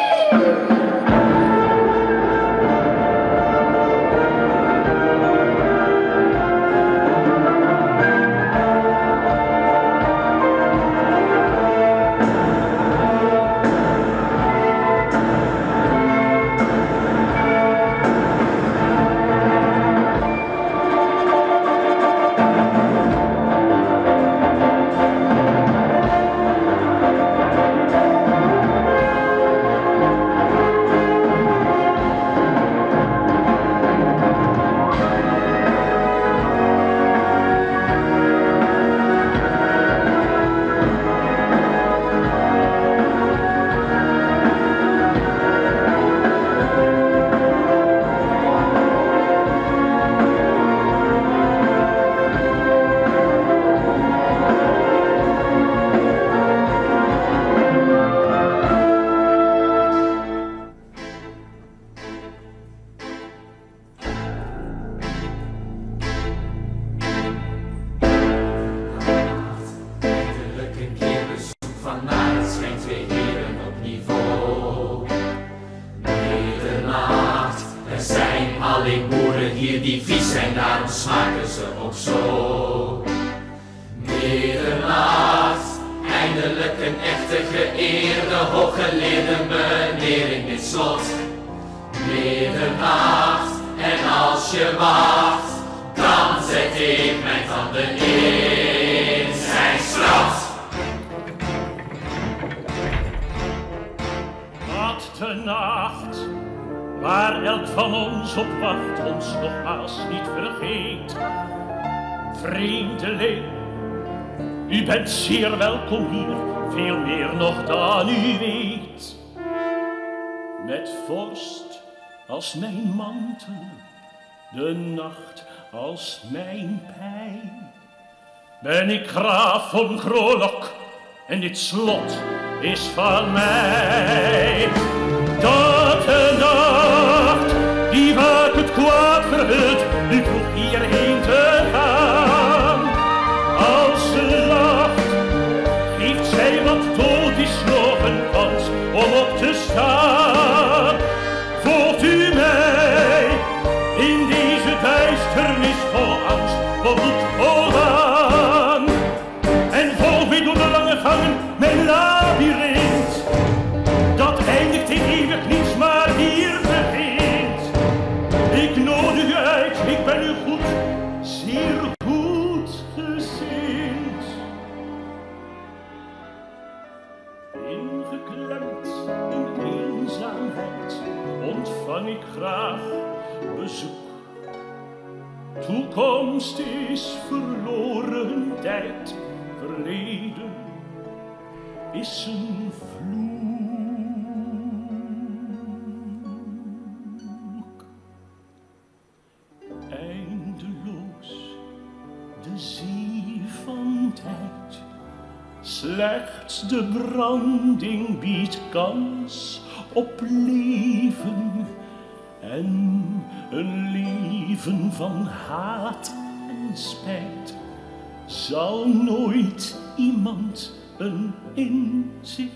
alleen boeren hier die vies zijn, daarom smaken ze ook zo. Middernacht, eindelijk een echte geëerde hooggeleerde meneer in dit slot. Middernacht, en als je wacht, dan Dan zet ik mijn tanden in zijn strot. Wat de nacht, waar elk van ons op wacht, ons nogmaals niet vergeet. Vreemdeling, u bent zeer welkom hier, veel meer nog dan u weet. Met vorst als mijn mantel, de nacht als mijn pijn. Ben ik graaf van Grolok en dit slot is van mij. Dat de nacht, die vaak het kwaad verhult, u vroeg hierheen te gaan. Als ze lacht, geeft zij wat dood is nog een kans om op te staan. Volgt u mij in deze duisternis vol angst, vol bloed, vol waan. En volg mij door de lange gangen, mijn labyrint. Dat eindigt in eeuwig niets, maar hier begint. Ik nodig u uit, ik ben u goed, zeer goed gezind. Ingeklemd in eenzaamheid ontvang ik graag bezoek. Toekomst is verloren tijd, verleden is een vloek. Eindeloos de zee van tijd, slechts de branding biedt kans op leven. En een leven van haat en spijt zal nooit iemand een inzicht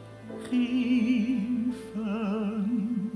geven.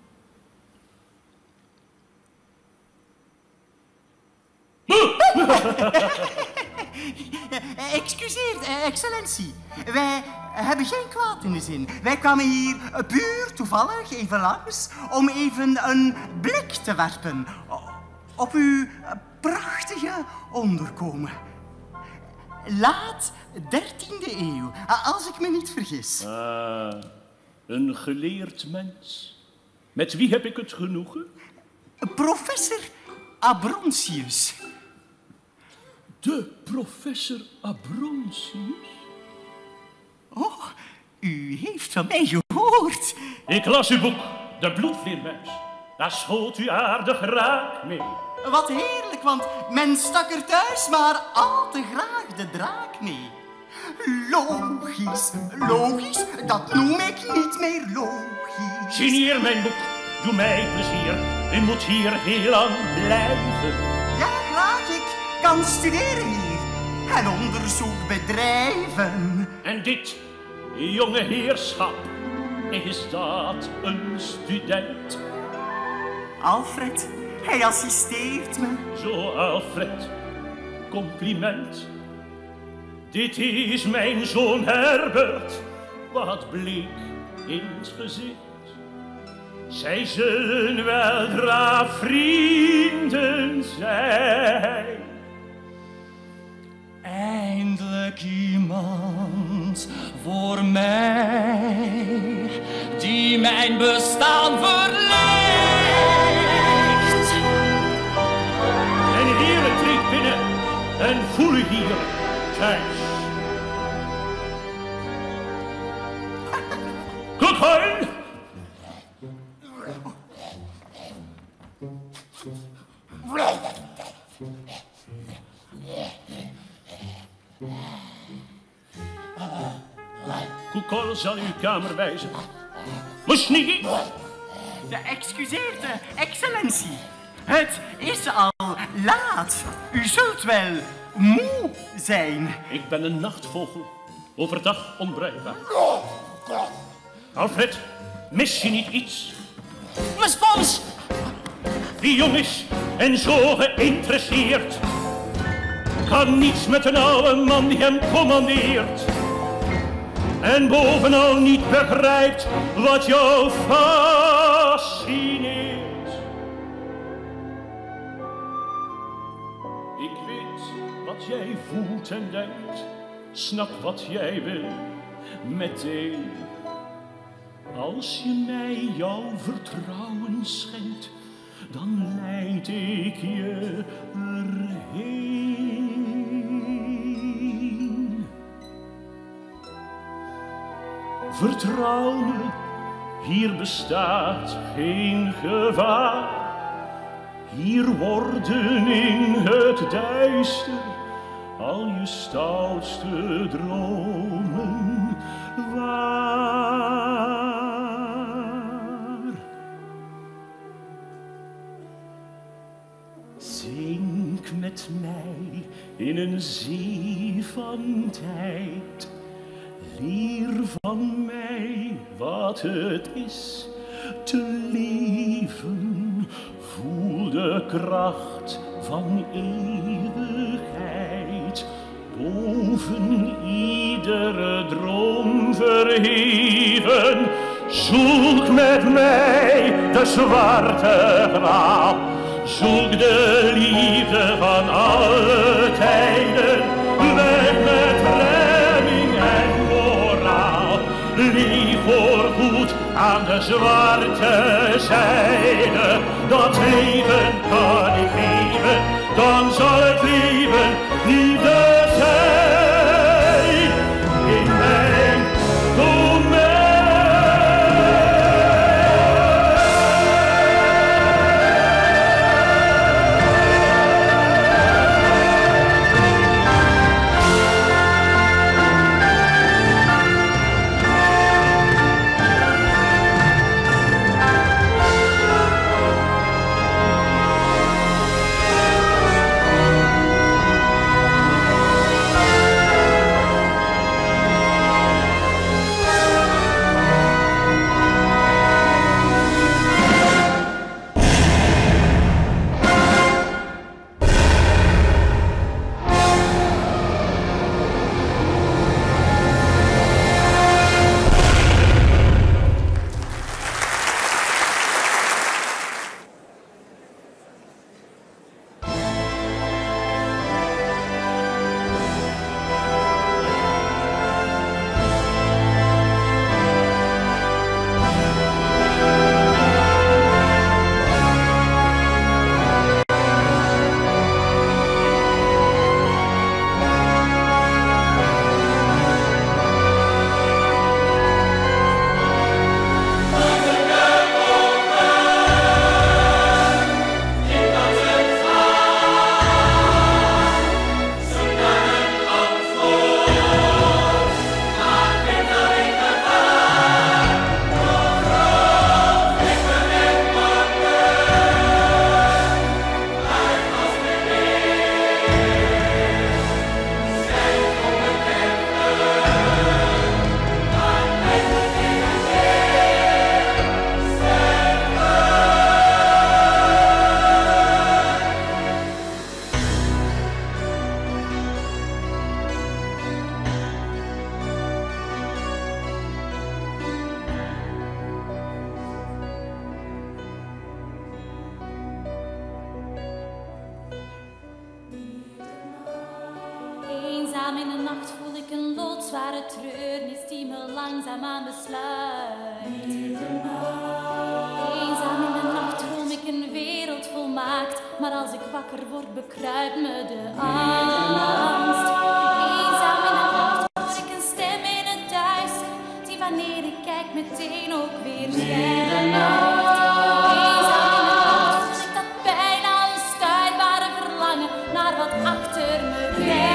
Excuseer, excellentie. Wij hebben geen kwaad in de zin. Wij kwamen hier puur toevallig even langs om even een blik te werpen op uw prachtige onderkomen. Laat 13e eeuw, als ik me niet vergis. Een geleerd mens. Met wie heb ik het genoegen? Professor Abrontius. De professor Abrontius? Oh, u heeft van mij gehoord. Ik las uw boek, De Bloedvleermuis. Daar schoot u aardig raak mee. Wat heerlijk, want men stak er thuis maar al te graag de draak mee. Logisch, logisch, dat noem ik niet meer logisch. Signeer mijn boek, doe mij plezier. U moet hier heel lang blijven. Ja, graag, ik kan studeren hier en onderzoek bedrijven. En dit, jonge heerschap, is dat een student? Alfred, hij assisteert me. Zo, Alfred, compliment. Dit is mijn zoon Herbert, wat bleek in het gezicht. Zij zullen weldra vrienden zijn. Eindelijk iemand voor mij, die mijn bestaan verlicht. En heren, treed binnen en voel u hier thuis. Goedgein! Koekol zal uw kamer wijzen. Musnigi! Excuseert, excellentie. Het is al laat. U zult wel moe zijn. Ik ben een nachtvogel, overdag onbruikbaar. Alfred, mis je niet iets? Mijn spons! Die jong is en zo geïnteresseerd. Kan niets met een oude man die hem commandeert. En bovenal niet begrijpt wat jou fascineert. jij voelt en denkt, snap wat jij wil, meteen. Als je mij jouw vertrouwen schenkt, dan leid ik je erheen. Vertrouw me, hier bestaat geen gevaar. Hier worden in het duister al je stoutste dromen waar. Zink met mij in een zee van tijd. Leer van mij wat het is te leven. Voel de kracht van eeuwigheid. Boven iedere droom verheven. Zoek met mij de zwarte graal. Zoek de liefde van alle tijden. Weg met remming en moraal. Leef voorgoed aan de zwarte zijde. Dat leven kan ik geven, dan zal het leven liefde zijn in mijn domein. Eenzaam in de nacht voel ik een loodzware treurnis die me langzaamaan besluit. Eenzaam in de nacht droom ik een wereld volmaakt, maar als ik wakker word bekruipt me de angst. Eenzaam in de nacht hoor ik een stem in het duister, die wanneer ik kijk meteen ook weer schijnt. Achter me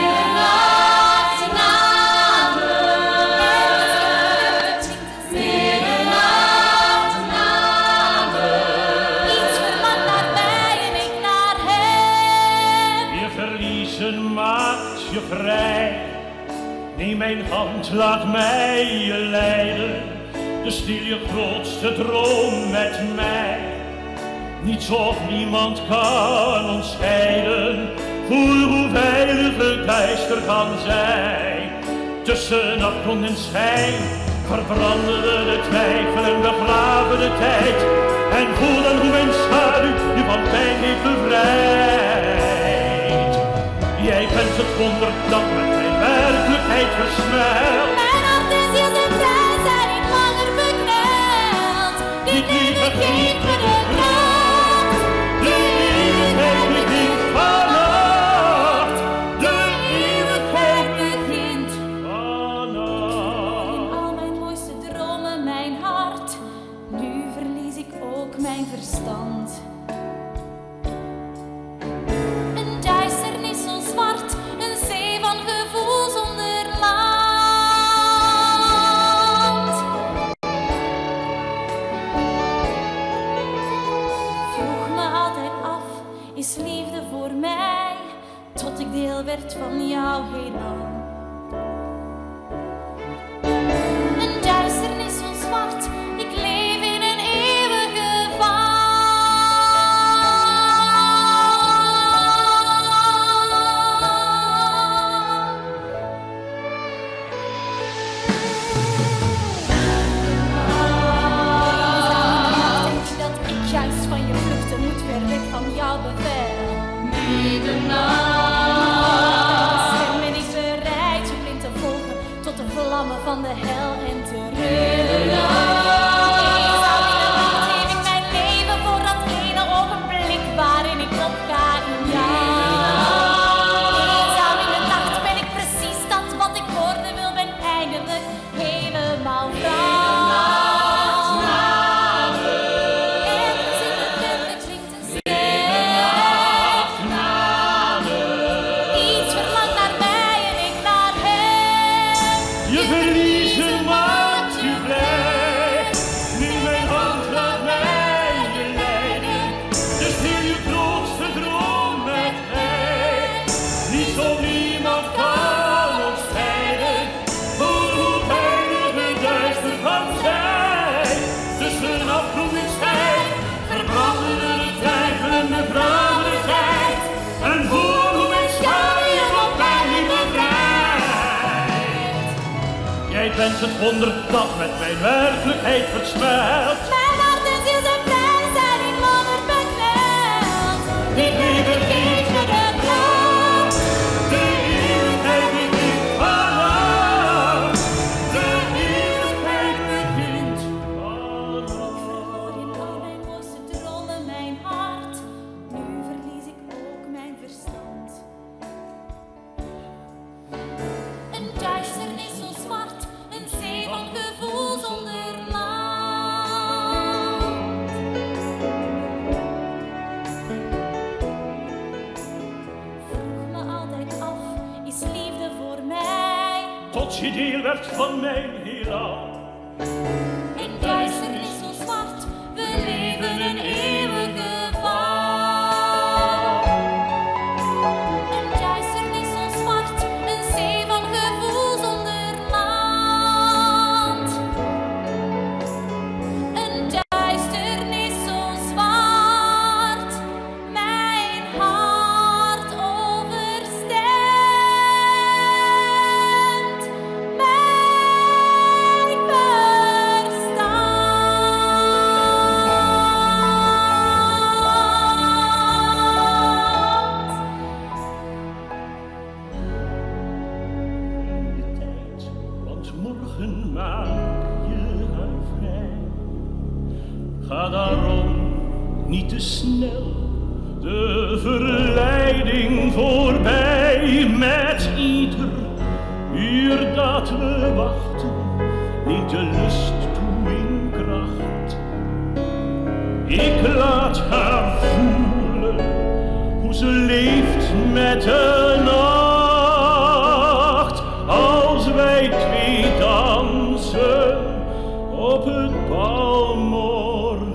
iets verlangt naar mij en ik naar hem. Je verliezen maakt je vrij. Neem mijn hand, laat mij je leiden. Dus stil je grootste droom met mij. Niets of niemand kan ons scheiden. Voel hoe veilig het duister kan zijn. Tussen afgrond en schijn verbranden we de twijfel en begraven de tijd. En voel dan hoe mijn schaduw je van pijn heeft bevrijd. Jij bent het wonder dat met mijn werkelijkheid versmelt. Mijn hart is hier zijn vrij, zijn niet langer bekneld. Dit leven geeft me de kracht. De eeuwigheid begint vannacht. De eeuwigheid begint Vannacht. in al mijn mooiste dromen, mijn hart. Nu verlies ik ook mijn verstand. Een duisternis zo zwart, een zee van gevoel zonder land. Vroeg me altijd af, is liefde voor mij? Tot ik deel werd van jouw heelal. Een duisternis zo zwart, ik leef in een eeuwige val. Denk ik dat ik juist van je vluchten moet, ver weg van jouw bevel. Middernacht. Stem ben ik bereid je blind te volgen tot de vlammen van de hel en terug. Eenzaam in de nacht geef ik mijn leven voor dat ene ogenblik waarin ik opga in jou. Eenzaam in de nacht ben ik precies dat wat ik worden wil, ben eindelijk helemaal vrij. Ergens in de verte klinkt een stem. Iets verlangt naar mij en ik naar hem. Je verliezen maakt je blij. Nu mijn hand laat mij je leiden. Dus deel je grootste droom met mij. Niet om niemand kan ons scheiden. Voor hoe heilig het duister kan zijn. Tussen afgrond en schijn verbranden de twijfelende vrouwelijkheid. En voor hoe ik schijn je op mij bevrijdt. Jij bent het wonder dat met mijn werkelijkheid versmelt. Mijn hart en ziel zijn vrij, zijn niet langer bekneld. Dit leven geeft me de kracht. De eeuwigheid begint vannacht. De eeuwigheid begint vannacht. Verloor in al mijn mooiste dromen mijn hart. Nu verlies ik ook mijn verstand. Een duisternis zo zwart, een zee van gevoel zonder land. Vroeg me altijd af, is liefde voor mij? Tot je deel werd van mijn heelal. Een duisternis zo zwart, we leven een eeuwige val. Een duisternis zo zwart, een zee van gevoel zonder land. Een duisternis zo zwart, mijn hart overstemt mijn verstand. De tijd, want morgen maak je haar vrij. Ga daarom niet te snel de verleiding voorbij. Met ieder uur dat we wachten, neemt de lust toe in kracht. Ik laat haar voelen hoe ze leeft met de nacht. Als wij twee dansen op het balmorgen.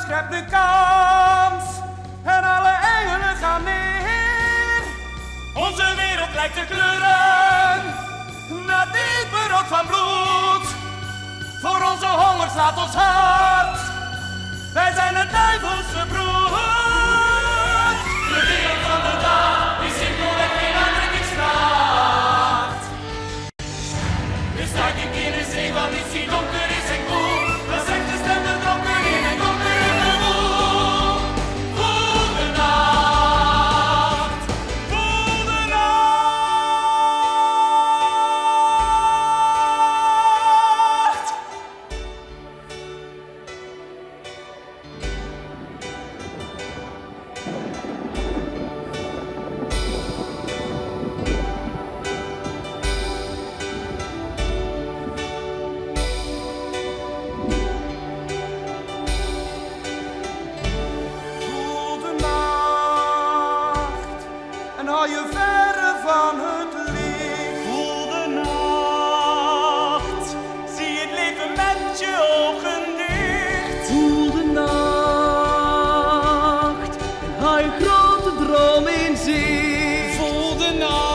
schept de kans en alle engelen gaan neer. Onze wereld lijkt te kleuren naar diepe rood van bloed. Voor onze honger slaat ons hart, wij zijn het duivelse broed. De wereld van de dag is simpelweg geen aantrekkingskracht. Dus duik ik in een zee wat niet zie donker is en koel. Dan zegt de stem de dronken in een donkere gevoel. Voel de nacht, voel de nacht. Voel de nacht en hou je verre van het licht. Voel de nacht, zie het leven met je ogen dicht. Voel de nacht en hou je grote droom in zicht. Voel de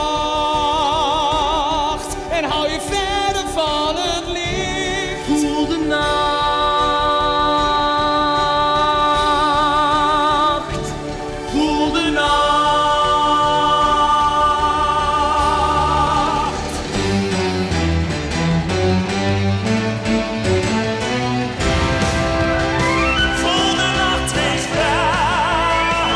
nacht en hou je verre van het licht. Voel de nacht. Voel de nacht. Voel de nacht, wees vrij.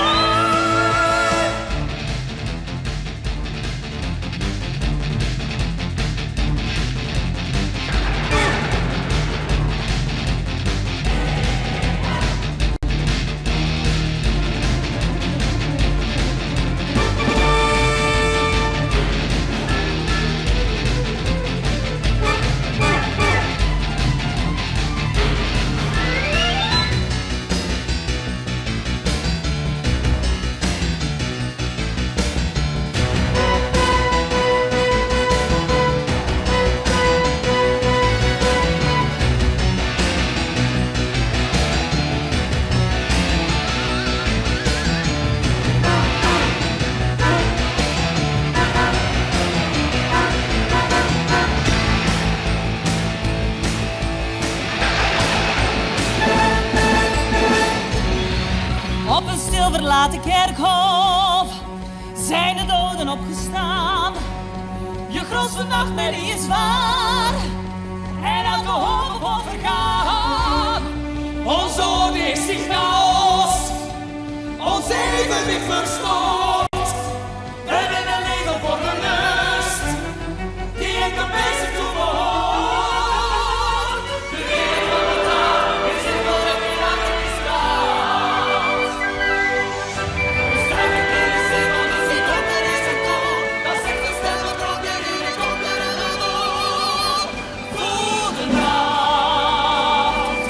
Op een stil verlaten kerkhof zijn de doden opgestaan. Je grootste nachtmerrie is waar en elke hoop op vergaan. Onze orde is die chaos, ons evenwicht verstoort. We hebben een regel voor de lust, die enkel bezig toe behoort. De wereld van de dag is simpelweg geen aantrekkingskracht. Dus duik ik in een zee wat niet zie donker is en koel. Dan zegt de stem de dronken in een donkere gevoel. Voel de nacht,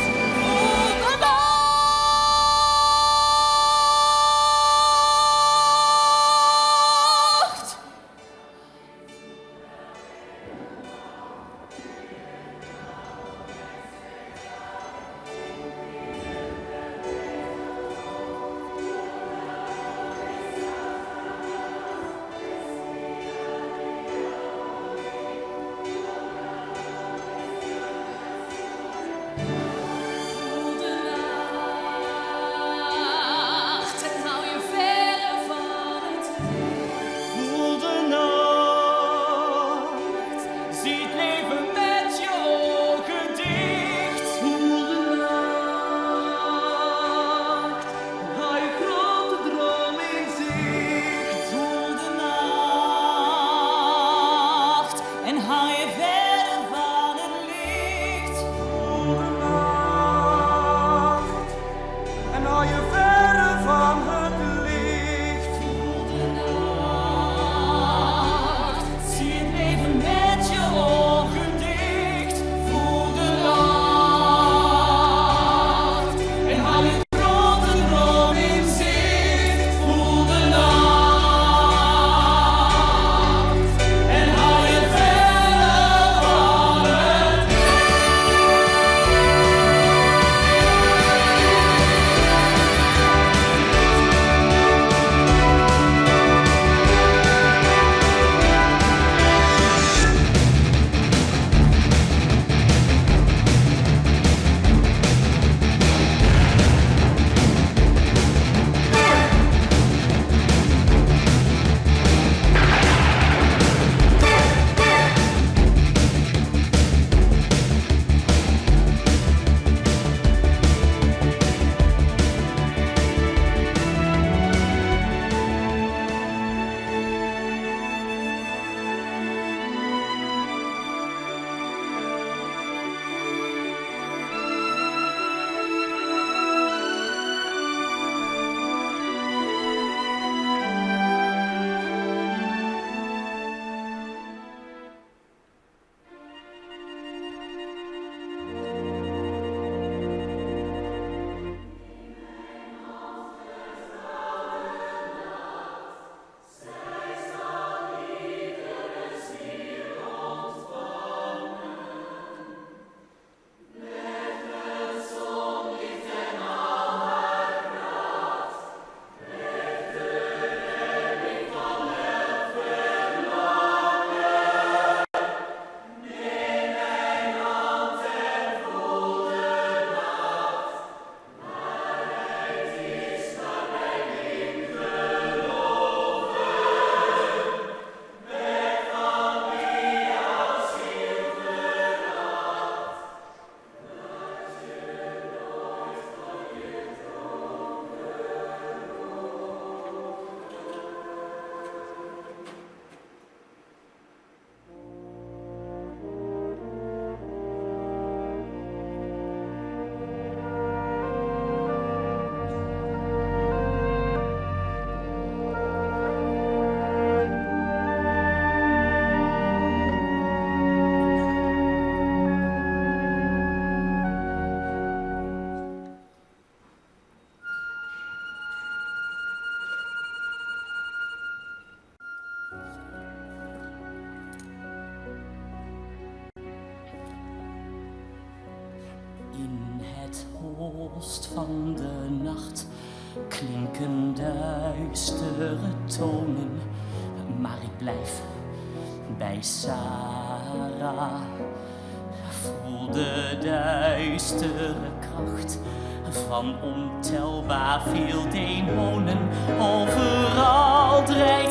holst van de nacht klinken duistere tonen, maar ik blijf bij Sarah. Voel de duistere kracht van ontelbaar veel demonen. Overal dreigt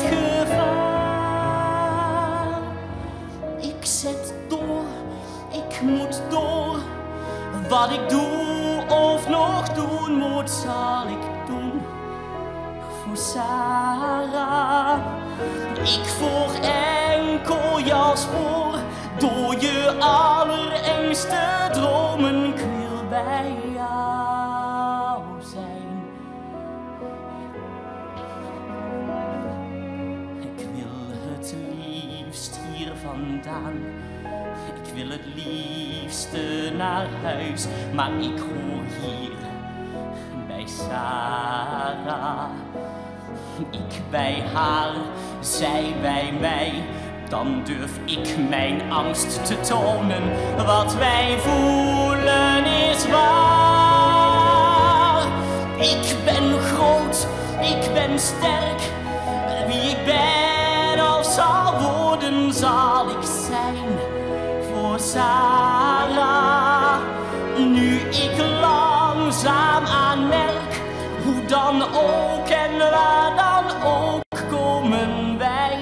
gevaar. Ik zet door, ik moet door. Wat ik doe of nog doen moet, zal ik doen voor Sarah. Ik volg enkel jouw spoor, door je allerengste dromen. Ik wil bij jou zijn. Ik wil het liefst hier vandaan. Ik wil het liefste naar huis, maar ik hoor hier bij Sarah. Ik bij haar, zij bij mij. Dan durf ik mijn angst te tonen. Wat wij voelen is waar. Ik ben groot, ik ben sterk. Wie ik ben of zal worden, zal ik zijn voor Sarah. Nu ik langzaam aanmerk, hoe dan ook en waar dan ook, komen wij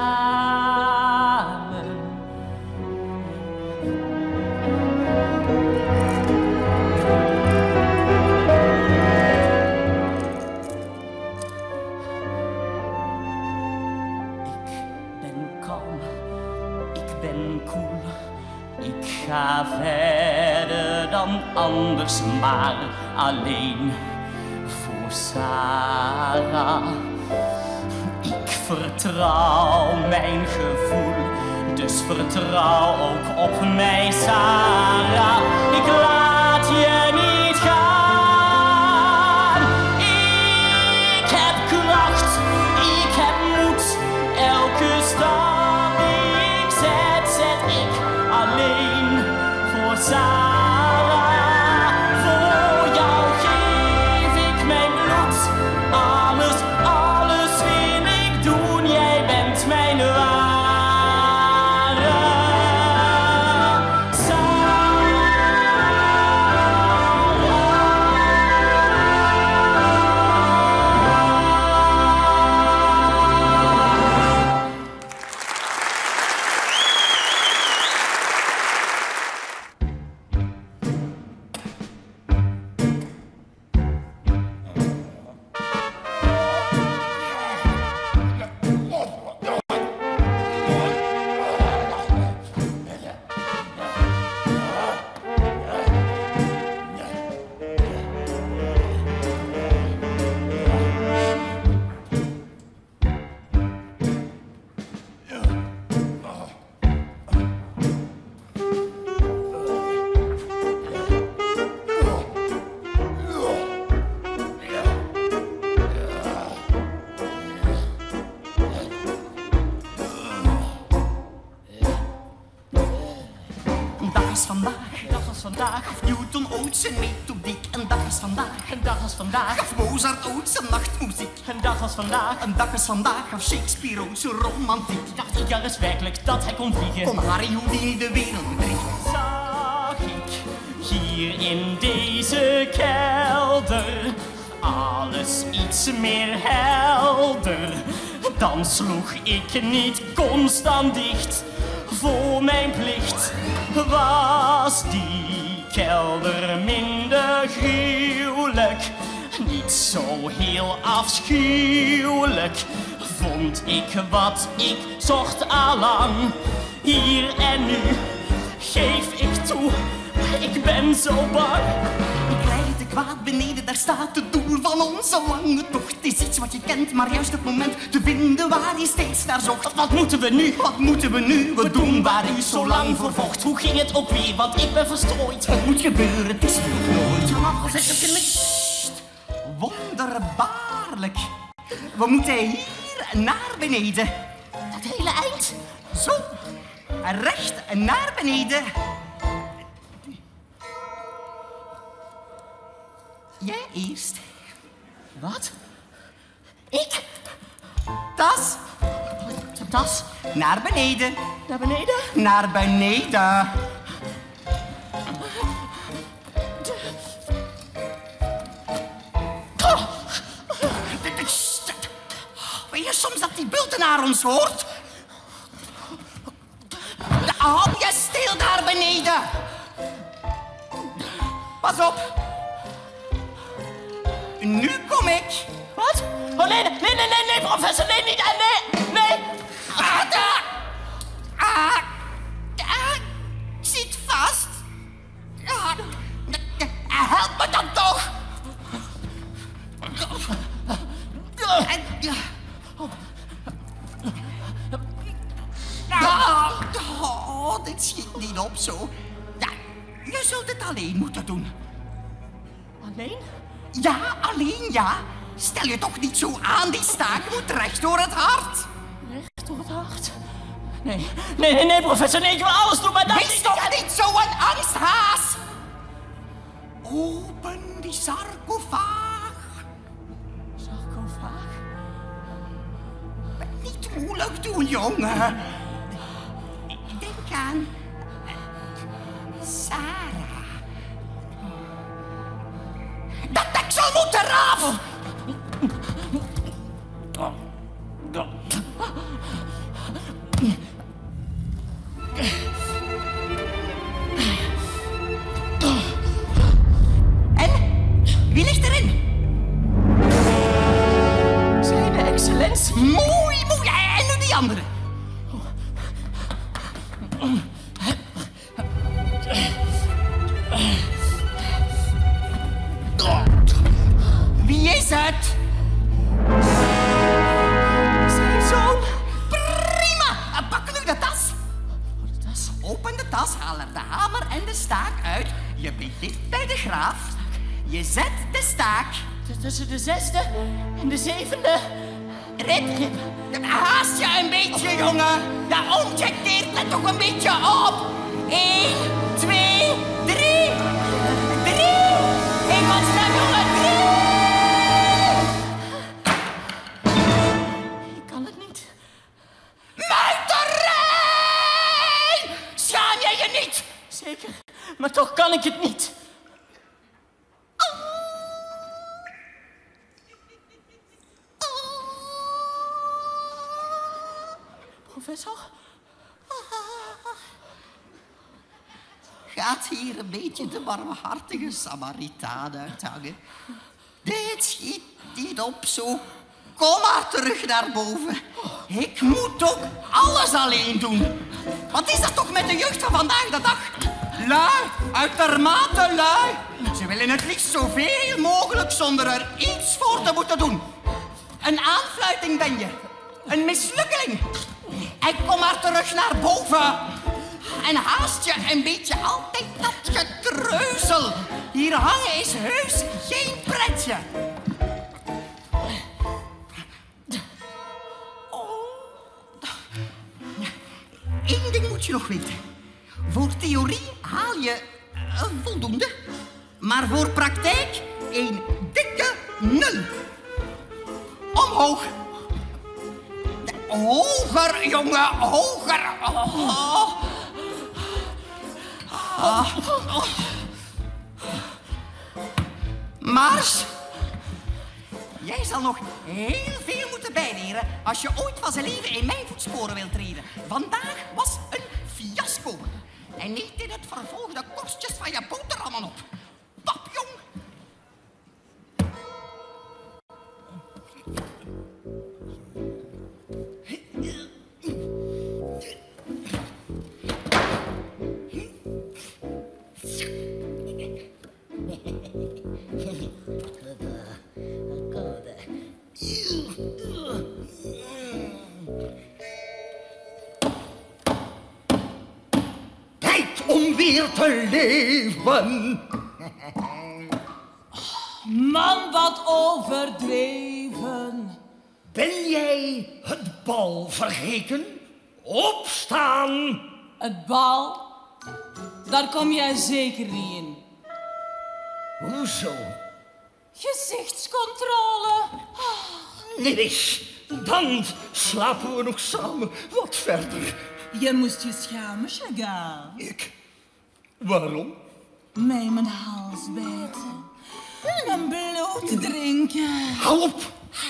samen. Ik ben kalm, ik ben koel. Ik ga verder dan anders, maar alleen voor Sarah. Ik vertrouw mijn gevoel, dus vertrouw ook op mij, Sarah. Ik laat je niet gaan. Ik heb kracht, ik heb moed. Elke stap die ik zet, zet ik alleen voor Sarah. Voor jou geef ik mijn bloed. Alles, alles wil ik doen. Jij bent mijn ware Gaf Newton ooit zijn methodiek. Een dag is vandaag. Een dag is vandaag. Gaf Mozart ooit zijn nachtmuziek. Een dag is vandaag. Een dag is vandaag. Gaf Shakespeare ooit zijn romantiek. Dacht ik eens werkelijk dat hij kon vliegen? Kon Harry Houdini de wereld bedriegen? Zag ik hier in deze kelder alles iets meer helder. Dan sloeg ik niet constant dicht. Voor mijn plicht was die kelder minder gruwelijk. Niet zo heel afschuwelijk vond ik wat ik zocht allang. Hier en nu geef ik toe, ik ben zo bang. Ik leid te kwaad beneden, daar staat het doel van onze lange tocht. Het is iets wat je kent, maar juist het moment te vinden waar je steeds naar zocht. Wat moeten we nu? Wat moeten we nu? We doen waar u zo lang voor vocht. Hoe ging het ook weer? Want ik ben verstrooid. Het moet gebeuren, het is nog nooit. Sst, wonderbaarlijk. We moeten hier naar beneden. Dat hele eind? Zo, recht naar beneden. Jij eerst. Wat? Ik? Tas. Tas? Naar beneden. Naar beneden? Naar beneden. Weet je soms dat die bultenaar ons hoort? Hou je stil daar beneden. Pas op. Nu kom ik. Wat? Oh nee, professor, nee, niet, nee. Ik zit vast. Help me dan toch. Dit schiet niet op zo. Ja, je zult het alleen moeten doen. Alleen? Ja, alleen ja. Stel je toch niet zo aan, die staak moet recht door het hart. Recht door het hart? Nee, professor, nee, ik wil alles doen, maar dat Wees toch niet zo'n angsthaas. Open die sarcofaag. Sarcofaag? Niet moeilijk doen, jongen. Denk aan Sarah. Dat deksel moet eraf! En? Wie ligt erin? Zijn excellentie. Mooi. En nu die andere. Wie is het? Zijn zoon. Prima! Pak nu de tas. De tas. Open de tas, haal er de hamer en de staak uit. Je begint bij de graaf. Je zet de staak. Tussen de 6e en de 7e. Rit. Haast je een beetje, jongen. Ja, omgekeerd, let toch een beetje op. 1, 2, 3. 3. Ik wat snel, jongen. 3. Ik kan het niet. Muiterij! Schaam jij je niet? Zeker, maar toch kan ik het niet. Professor? Gaat hier een beetje de barmhartige Samaritaan uithangen? Dit schiet niet op zo. Kom maar terug naar boven. Ik moet ook alles alleen doen. Wat is dat toch met de jeugd van vandaag de dag? Lui, uitermate lui. Ze willen het liefst zoveel mogelijk zonder er iets voor te moeten doen. Een aanfluiting ben je. Een mislukkeling. En kom maar terug naar boven. En haast je een beetje, altijd dat getreuzel. Hier hangen is heus geen pretje. Eén ding moet je nog weten. Voor theorie haal je voldoende. Maar voor praktijk een dikke 0. Omhoog. Hoger, jongen, hoger. Mars, jij zal nog heel veel moeten bijleren als je ooit van zijn leven in mijn voetsporen wilt treden. Vandaag was een fiasco. En niet in het vervolg de korstjes van je boterhammen op. Papjong. Tijd om weer te leven. Man, wat overdreven. Ben jij het bal vergeten? Opstaan! Het bal, daar kom jij zeker niet in. Hoezo? Gezichtscontrole. Nee, dan slapen we nog samen wat verder. Je moest je schamen, Chagall. Ik? Waarom? Mij mijn hals bijten. Mijn bloed drinken. Hou op!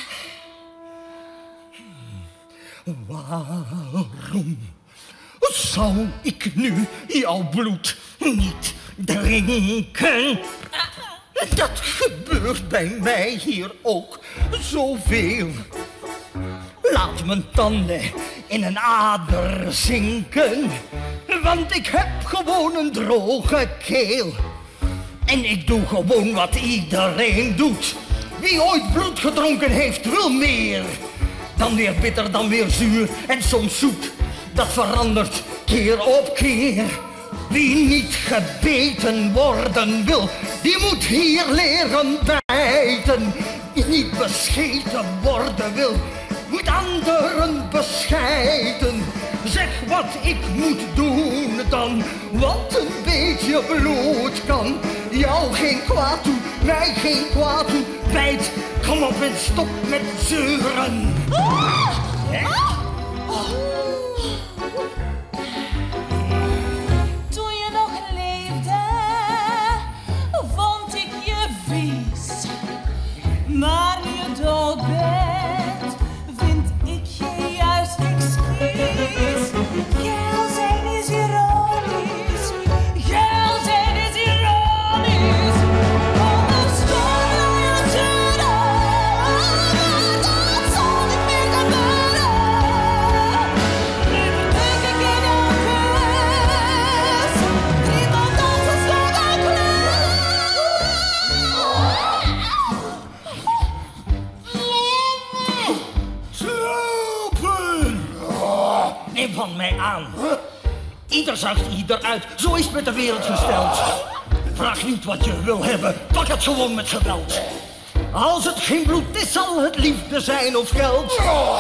Waarom zou ik nu jouw bloed niet drinken? Dat gebeurt bij mij hier ook zoveel. Laat mijn tanden in een ader zinken, want ik heb gewoon een droge keel. En ik doe gewoon wat iedereen doet. Wie ooit bloed gedronken heeft, wil meer. Dan weer bitter, dan weer zuur en soms zoet. Dat verandert keer op keer. Wie niet gebeten worden wil, die moet hier leren bijten. Wie niet bescheten worden wil, moet anderen bescheiden. Zeg wat ik moet doen dan, want een beetje bloed kan jou geen kwaad doen, mij geen kwaad doen. Bijt, kom op en stop met zeuren. Toen je nog leefde, vond ik je vies. Maar nu je dood bent, vind ik je juist exquis. Geil zijn is ironisch. Geil zijn is ironisch. Ondersteunen je zeuren. Maar dat zal niet meer gebeuren. Nu verdruk ik in jouw kus. Driemaal dansen slag en Slopen! Neem van mij aan. Ieder zuigt ieder uit. Zo is het met de wereld gesteld. Vraag niet wat je wil hebben. Pak het gewoon met geweld. Als het geen bloed is, zal het liefde zijn of geld.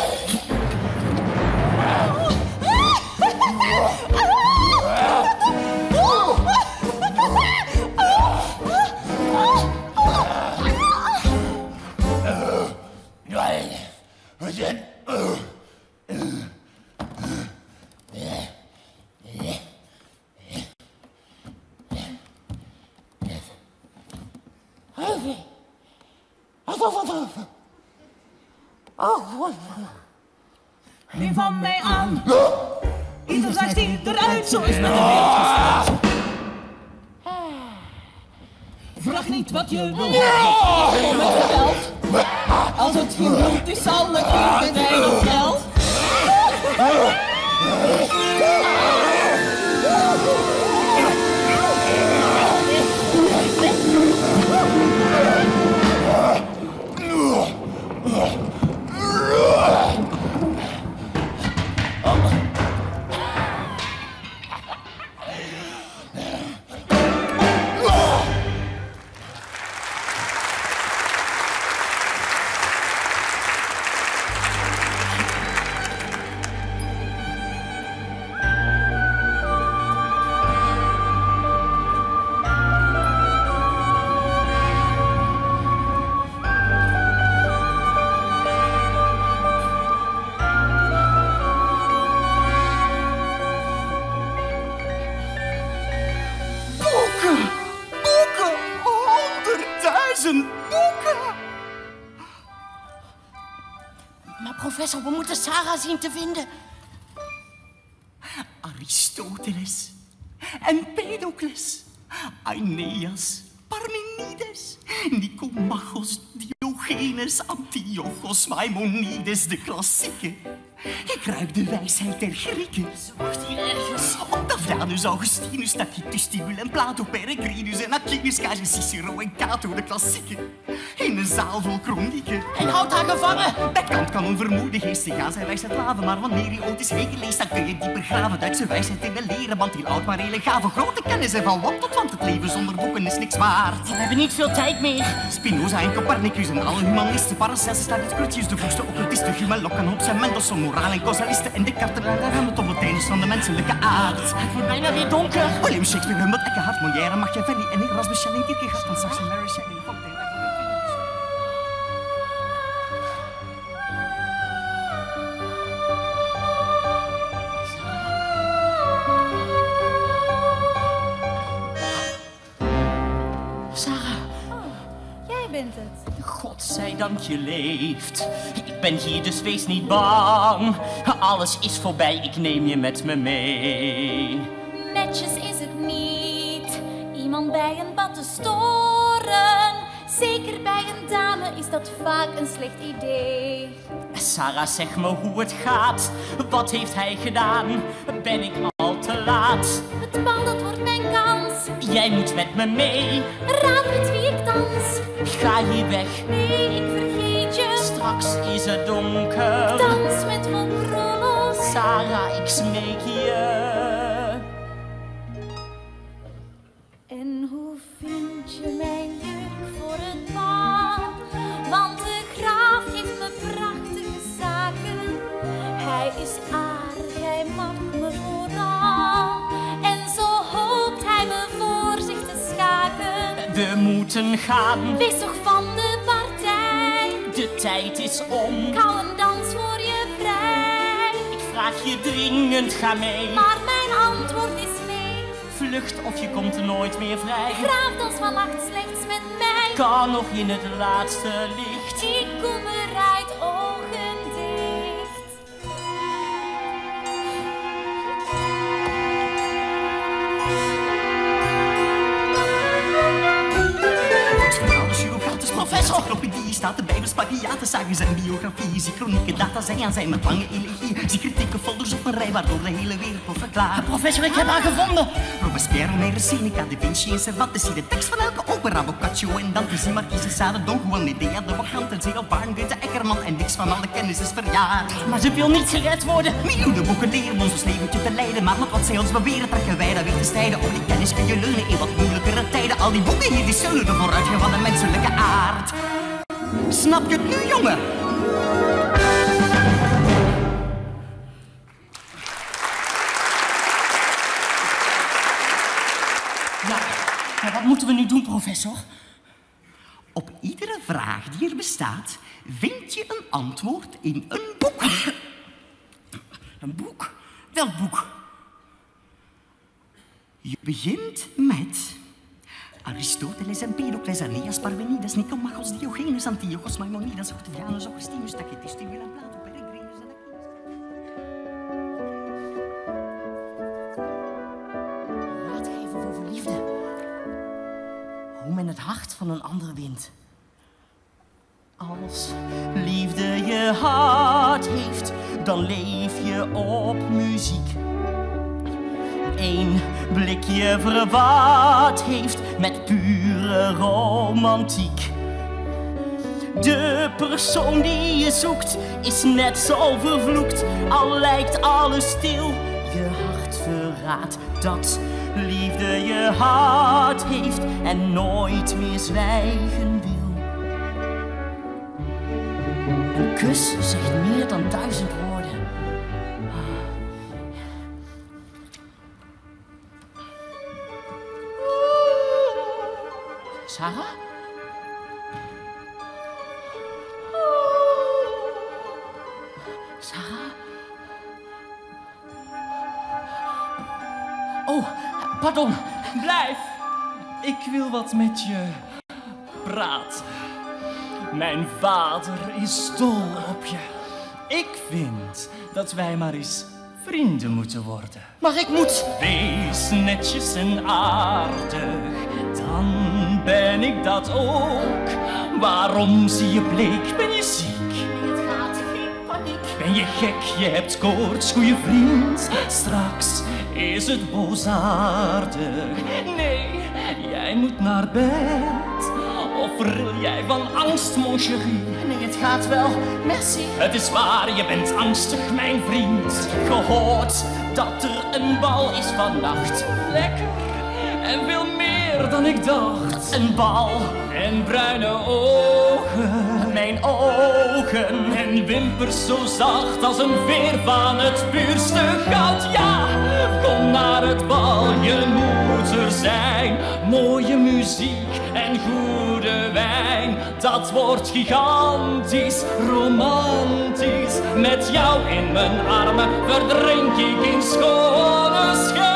Neem van mij aan. Ieder zuigt eruit, zo is met de wereld gesteld. Vraag niet wat je wil hebben, kom met geweld. Als het geen bloed is, zal het liefde zijn of geld. Boeken! 100.000 boeken! Maar professor, we moeten Sarah zien te vinden. Aristoteles, Empedocles, Aeneas, Parmenides, Nicomachos, Diogenes, Antiochos, Maimonides, de klassieken. Ik ruik de wijsheid der Grieken. Wacht hier ergens. Octavianus, Augustinus, Tacitus, Tibull en Plato, Peregrinus en Aquinas, Cassius, Cicero en Cato, de klassieken. In een zaal vol kronieken. En houdt haar gevangen. Bij Kant kan een vermoede geestig aan zijn wijsheid laven, maar wanneer je ooit eens Hegel leest, dan kun je dieper graven. Duitse wijsheid in de leren, want die oud maar hele gave. Grote kennis en van want tot want, het leven zonder boeken is niks waard. We hebben niet veel tijd meer. Spinoza en Copernicus en alle humanisten, Paracelsus, Curtius, de vroegste occultisten, Hume, Locke, Hobbes en Mendelssohn, moraal en causalisten en Descartes en tot het einde van de menselijke aard. Het wordt bijna weer donker. William Shakespeare, Humboldt, Eckhart, Molière, Machiavelli en Erasmus, Schelling, Kierkegaard, Van Saxe, Mary Shelley, Fontaine. jij bent het. Godzijdank je leeft. Ik ben hier, dus wees niet bang. Alles is voorbij, ik neem je met me mee. Netjes is het niet, iemand bij een bad te storen. Zeker bij een dame is dat vaak een slecht idee. Sarah, zeg me hoe het gaat. Wat heeft hij gedaan? Ben ik al te laat? Het bal, dat wordt mijn kans. Jij moet met me mee. Raad met wie ik dans. Ga hier weg. Nee, ik vergeet je. Straks is het donker. Dans met Von Krollos. Sarah, ik smeek je. En hoe vind je mijn jurk voor het bal? Want de graaf heeft me prachtige zaken. Hij is aardig, hij mag me vooral. En zo hoopt hij me voor zich te schaken. We moeten gaan. Wees toch van de partij. De tijd is om. Ik hou een dans voor je vrij. Ik vraag je dringend, ga mee. Maar mijn antwoord is nee. Vlucht of je komt er nooit meer vrij. Graaf dans vannacht slechts met mij. Kan nog in het laatste licht. Ik kom eruit, ogen dicht. Gratis professor. Encyclopedie staat erbij, dus plagiaten, zagen zijn biografie. Zie chronieke data zijn aan zijn met lange elegie. Zie kritieke folders op een rij, waardoor de hele wereld wordt verklaard. Professor, ik heb haar gevonden. Robespierre, Homer, Seneca, Da Vinci en Cervantes. Zie de tekst van elke opera, Boccaccio en Dante. Zie Marquise de Sade, Don Juan, Medea, de Vaganten. Zie Albarn, Goethe, Eckermann en niks van alle kennis is verjaard. Maar ze wil niet gered worden. Miljoenen boeken leren ons leventje te leiden. Maar met wat zij ons beweren, trekken wij daar weer te strijden. Op die kennis kun je leunen in wat moeilijkere tijden. Al die boeken hier, die zullen er vooruit gaan van de menselijke aard. Snap je het nu, jongen? Ja, wat moeten we nu doen, professor? Op iedere vraag die er bestaat, vind je een antwoord in een boek. Een boek? Welk boek? Je begint met Aristoteles, Empedocles, Aeneas, Parmenides, Nicomachos, Diogenes, Antiochos, Maimonides, Octavianus, Augustinus, Tacitus, Tiburon, Plato, Peregrinus en Achilles. Raadgeven over liefde. Hoe men het hart van een ander wint. Als liefde je hart heeft, dan leef je op muziek. Eén blikje verward heeft met pure romantiek. De persoon die je zoekt is net zo vervloekt, al lijkt alles stil. Je hart verraadt dat liefde je hart heeft en nooit meer zwijgen wil. Een kus zegt meer dan 1000 woorden. Sarah? Sarah? Oh, pardon. Blijf. Ik wil wat met je praten. Mijn vader is dol op je. Ik vind dat wij maar eens vrienden moeten worden. Maar ik moet... Wees netjes en aardig, dan ben ik dat ook. Waarom zie je bleek, ben je ziek? Het gaat, geen paniek. Ben je gek, je hebt koorts, goeie vriend. Straks is het boosaardig. Nee, jij moet naar bed. Of ril jij van angst, mon chéri? Nee, het gaat wel, merci. Het is waar, je bent angstig, mijn vriend. Gehoord dat er een bal is vannacht. Lekker en veel meer dan ik dacht. Een bal en bruine ogen. Mijn ogen en wimpers zo zacht als een veer van het puurste goud. Ja, kom naar het bal, je moet er zijn. Mooie muziek en goede wijn. Dat wordt gigantisch, romantisch. Met jou in mijn armen verdrink ik in schone schijn.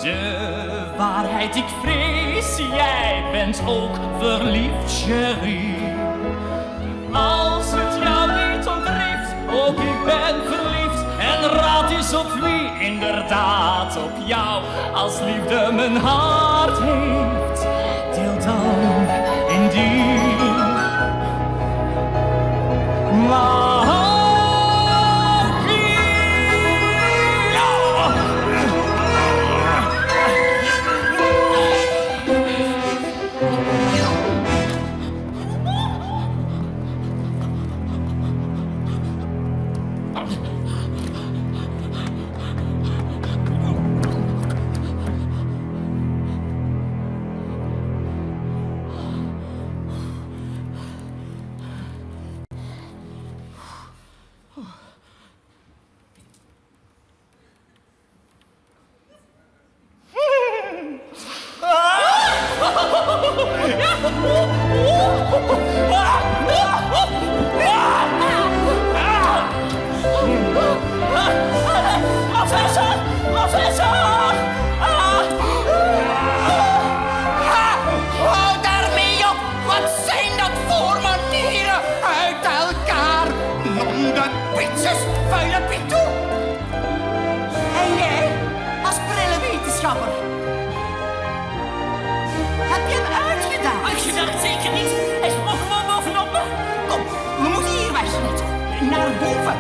De waarheid ik vrees, jij bent ook verliefd, chérie. Als het jou niet ontdrift, ook ik ben verliefd. En raad eens op wie, inderdaad op jou. Als liefde mijn hart heeft, deel dan in die. Heb je hem uitgedaagd? Uitgedaagd zeker niet. Hij sprong gewoon bovenop me. Kom, we moeten hier weg. Naar boven.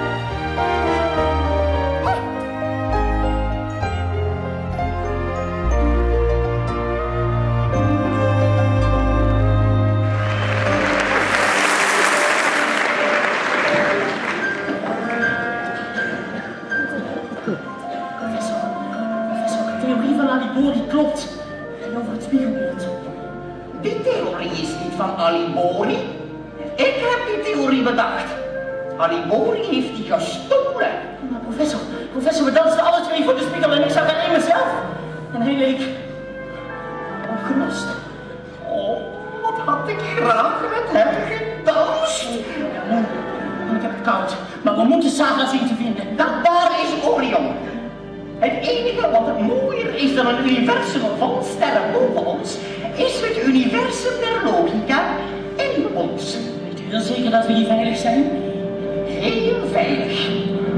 Alighieri klopt. En over het spiegelbeeld. Die theorie is niet van Alighieri. Ik heb die theorie bedacht. Alighieri heeft die gestolen. Maar professor, we dansten alle twee voor de spiegel en ik zag alleen mezelf. En hij leek opgelost. Oh, wat had ik graag met hem gedanst. Ja, ik heb het koud, maar we moeten Sarah zien te vinden. Dat daar is Orion. Het enige wat mooier is dan een universum van sterren boven ons, is het universum der logica in ons. Weet u wel zeker dat we hier veilig zijn? Heel veilig.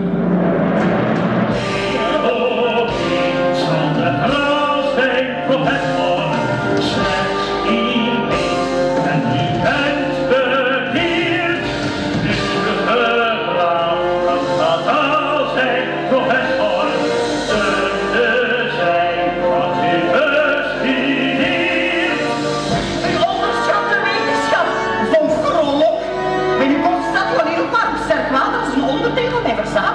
Zonder gras zijn professor, slechts één weet en u bent bekeerd. Uw gedrag kan fataal zijn, professor. Versa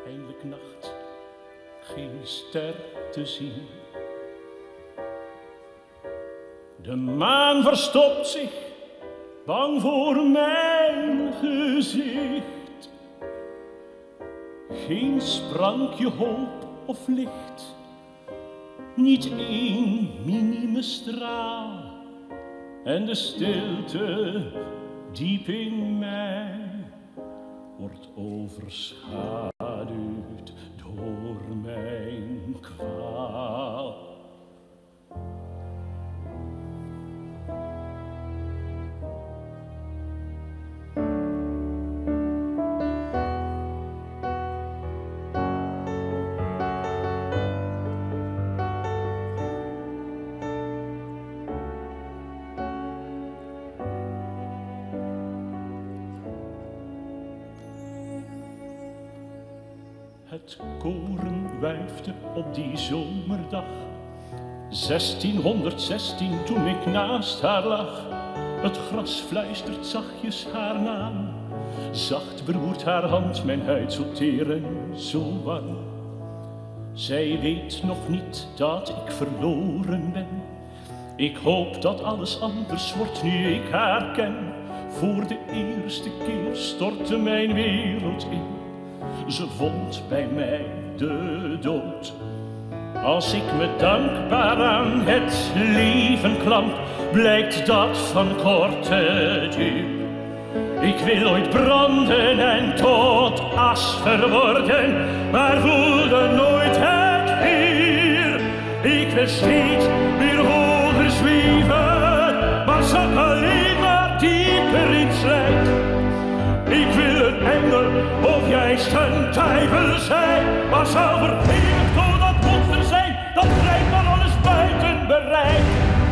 eindelijk nacht, geen ster te zien. De maan verstopt zich, bang voor mijn gezicht. Geen sprankje hoop of licht, niet één minime straal. En de stilte diep in mij wordt overschaduwd door mijn kwaal. Het koren wuifde op die zomerdag, 1616 toen ik naast haar lag. Het gras fluistert zachtjes haar naam, zacht beroert haar hand mijn huid zo teer en zo warm. Zij weet nog niet dat ik verloren ben. Ik hoop dat alles anders wordt nu ik haar ken. Voor de eerste keer stortte mijn wereld in. Ze vond bij mij de dood. Als ik me dankbaar aan het leven klamp, blijkt dat van korte duur. Ik wil ooit branden en tot as verworden, maar voelde nooit het vuur. Ik wil steeds weer hoger zweven, maar zak alleen maar dieper in slijk. Ik wil een engel of juist een duivel zijn, maar zal verheerlijkt door dat monster zijn, dat grijpt maar alles buiten bereik.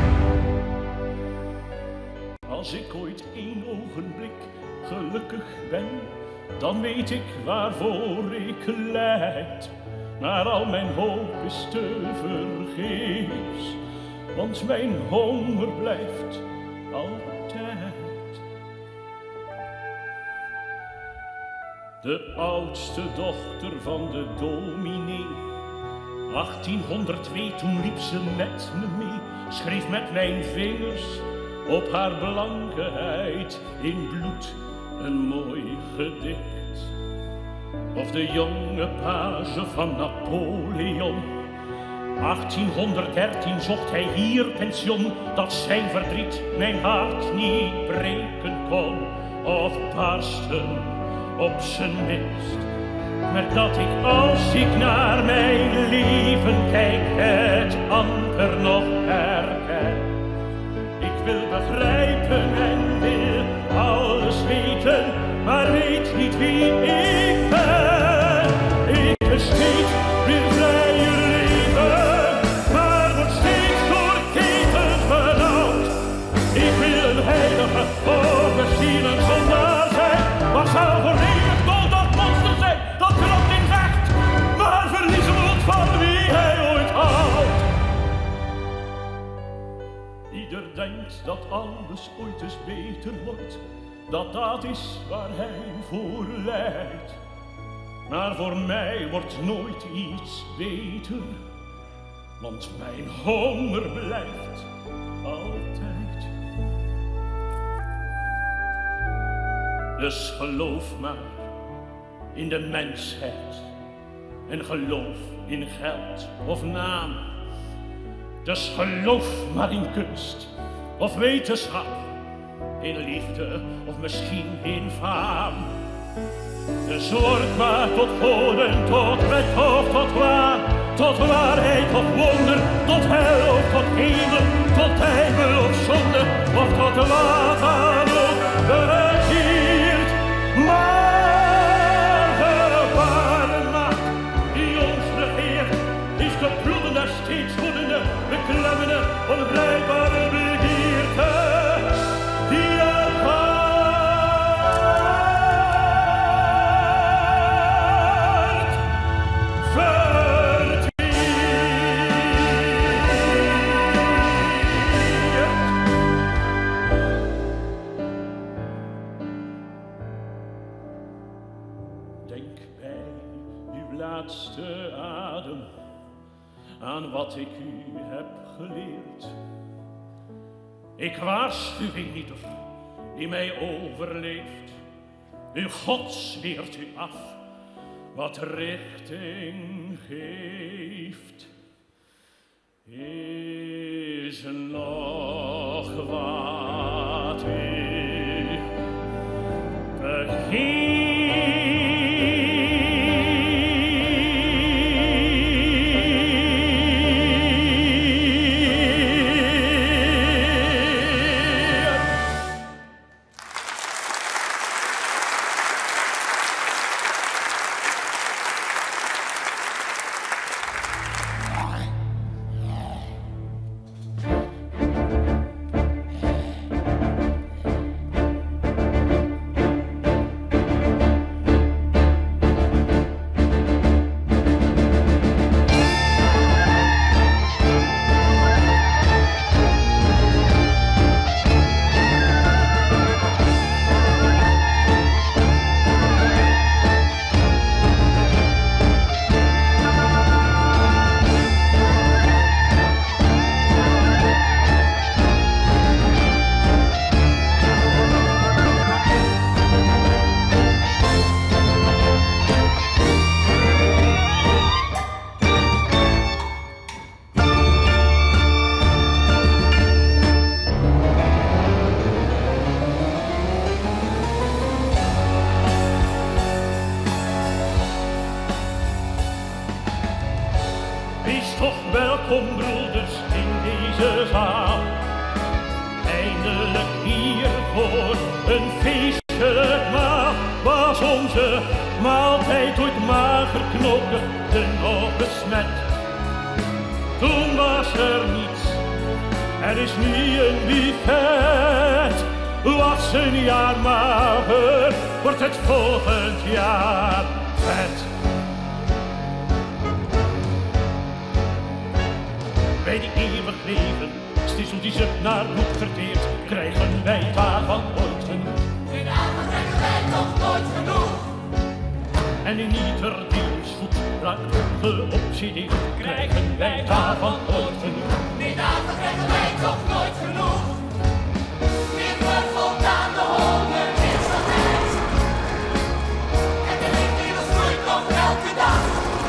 Als ik ooit één ogenblik gelukkig ben, dan weet ik waarvoor ik lijd. Maar al mijn hoop is te vergeefs, want mijn honger blijft altijd. De oudste dochter van de dominee, 1802 toen liep ze met me mee, schreef met mijn vingers op haar blankeheid in bloed een mooi gedicht. Of de jonge page van Napoleon, 1813 zocht hij hier pension, dat zijn verdriet mijn hart niet breken kon of barsten op zijn minst. Maar dat ik als ik naar mijn leven kijk het amper nog herken. Ik wil begrijpen en wil alles weten, maar weet niet wie ik ben. Ik wil steeds weer vrijer leven, maar word steeds door ketens benauwd. Ik wil een heilige, overzielen zondaar zijn, maar zal voor eeuwig dood dat monster zijn, dat klopt in vecht, maar verliezen moet van wie hij ooit houdt. Ieder denkt dat alles ooit eens beter wordt, dat is waar hij voor lijdt. Maar voor mij wordt nooit iets beter, want mijn honger blijft altijd. Dus geloof maar in de mensheid en geloof in geld of naam. Dus geloof maar in kunst of wetenschap, in liefde of misschien in faam. Dus word maar tot goden, tot wet of tot waar, tot waarheid of wonder, tot hel of tot hemel, tot duivel of zonde, of tot wat dan ook bekeert. Maar de ware macht die ons regeert, is de bloedende, steeds woedende, beklemmende, ongrijpbare begeerte, die het hart verteert. Denk bij uw laatste adem aan wat ik u heb geleerd. Ik waarschuw een ieder die mij overleeft. Uw God zweert u af wat richting geeft. Is nog wat ik vergeet. Welkom broeders in deze zaal. Eindelijk hier voor een feestelijk maal. Was onze maaltijd ooit mager knokkig en nog besmet. Toen was er niets, er is nu een buffet. Was een jaar mager, wordt het volgend jaar vet. Bij die eeuwig leven, stissel die zich naar bloed verteert, krijgen wij daarvan ooit genoeg. In Alphen krijgen wij toch nooit genoeg. En in ieder die ons voet raakt geobsedeerd, krijgen wij daarvan ooit genoeg. In Alphen krijgen wij toch nooit genoeg. Weer voldaan de honger is nog tijd. En de liefde in ons groeit nog elke dag.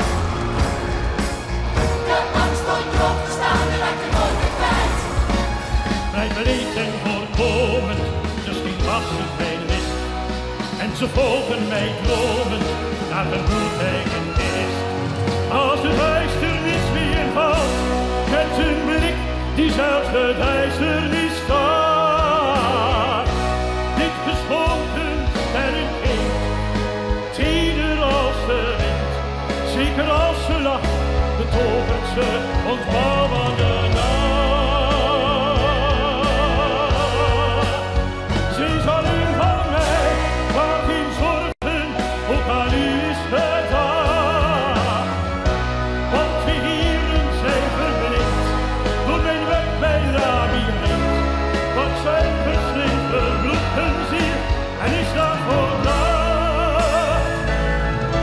De angst om erop te staan, die raakt je nooit meer kwijt. Blijf beleefd en voorkomend, dus die was het mijn list. En ze volgen mij dromend naar de bloedeigen kist. Als de duisternis weer valt, met hun blik die zelfs de duisternis staat. Dit geschoten sterrenkind, teder als de wind, zeker als ze lacht, betovert ze ons bouw van de nacht. Ze is alleen van mij, maar geen zorgen, ook aan u is gedaan. Want we heren zijn verblind, door mijn weg, mijn labyrinth. Wat zijn verslind, verbloed hun ziel, en is daarvoor daar. De nacht.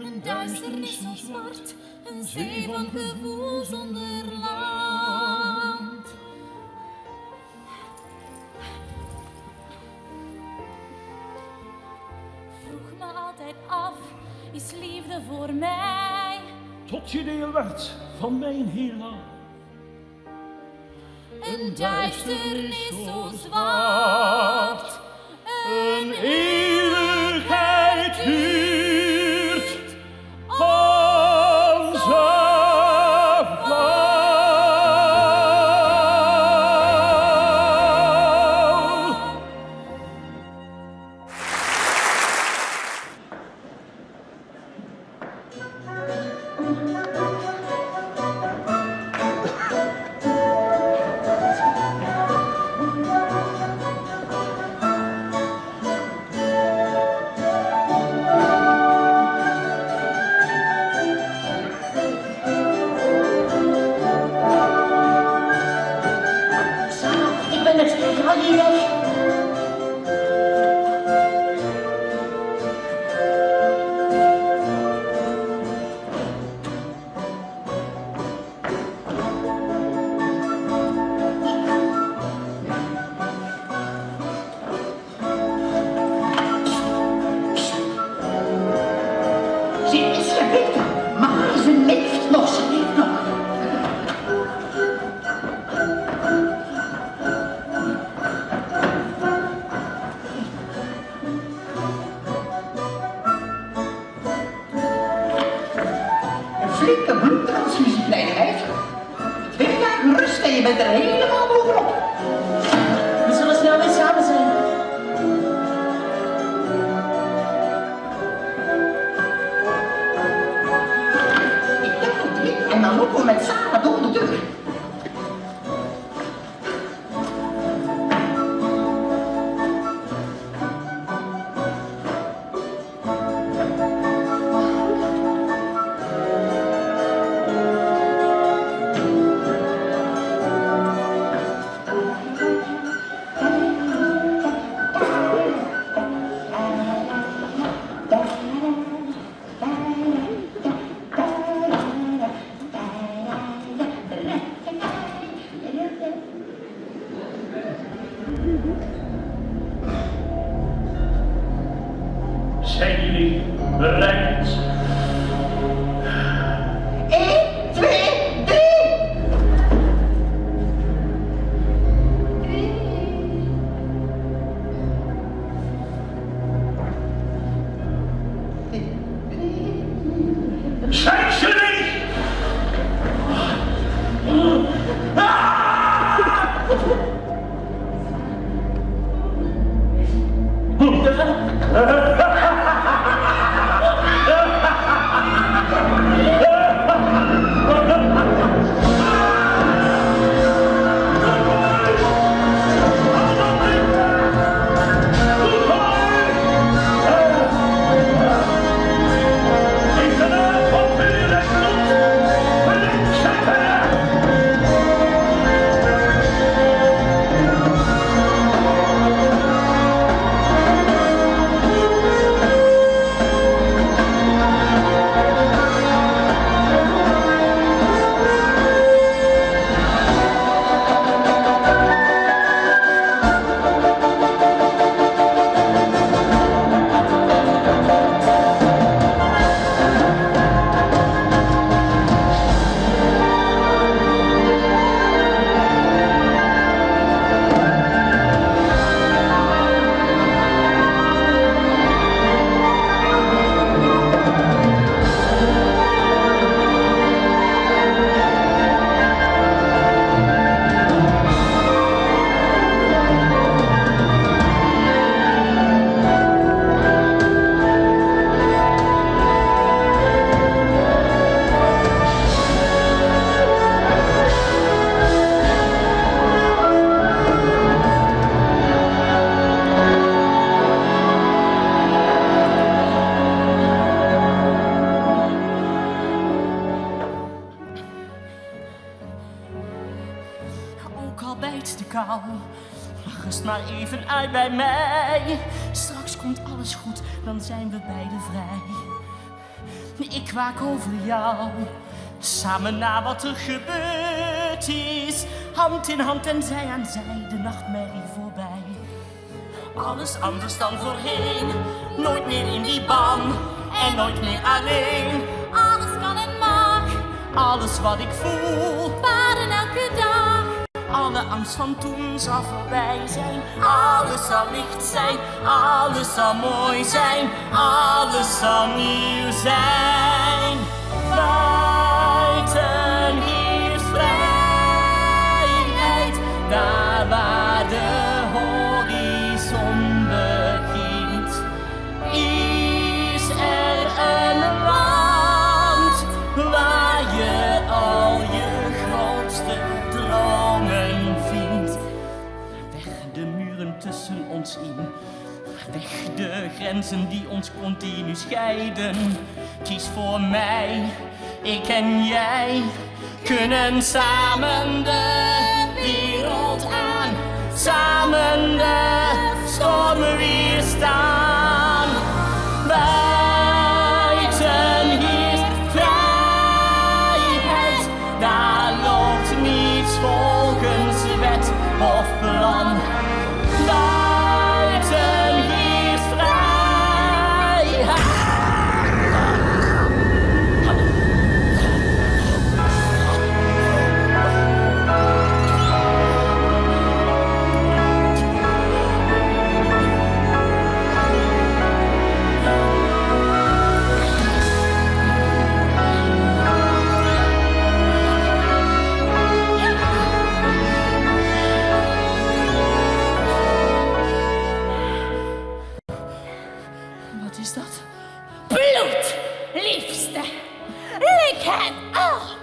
Een duisternis zo zwart, een zee van gevoel zonder land. Vroeg me altijd af, is liefde voor mij? Tot je deel werd van mijn heelal. Een duisternis zo zwart, een eeuwigheid huurt onze vrouw. Flinke bloedtransfusie, kleine meid. 2 dagen rust en je bent er helemaal bovenop. We zullen snel weer samen zijn. Ik tel tot 3 en dan lopen we met Sarah door de deur. Zijn jullie bereid? 1, 2, 3! Zijn jullie? Rust maar even uit bij mij. Straks komt alles goed, dan zijn we beiden vrij. Ik waak over jou, samen na wat er gebeurd is. Hand in hand en zij aan zij, de nachtmerrie voorbij. Alles anders dan voorheen, nooit meer in die ban en nooit meer alleen. Alles kan en mag, alles wat ik voel, paren elke dag. Alle angst van toen zal voorbij zijn. Alles zal licht zijn, alles zal mooi zijn, alles zal nieuw zijn. Buiten heerst vrijheid, daar waar de horizon begint, is er een land waar je al je grootste dromen vindt. Weg de muren tussen ons in, weg de grenzen die ons continu scheiden. Kies voor mij, ik en jij kunnen samen de wereld aan, samen de stormen weerstaan. Buiten heerst vrijheid, daar loopt niets volgens wet of plan. Buiten heerst vrijheid. Wat is dat? Bloed, liefste, lik het op.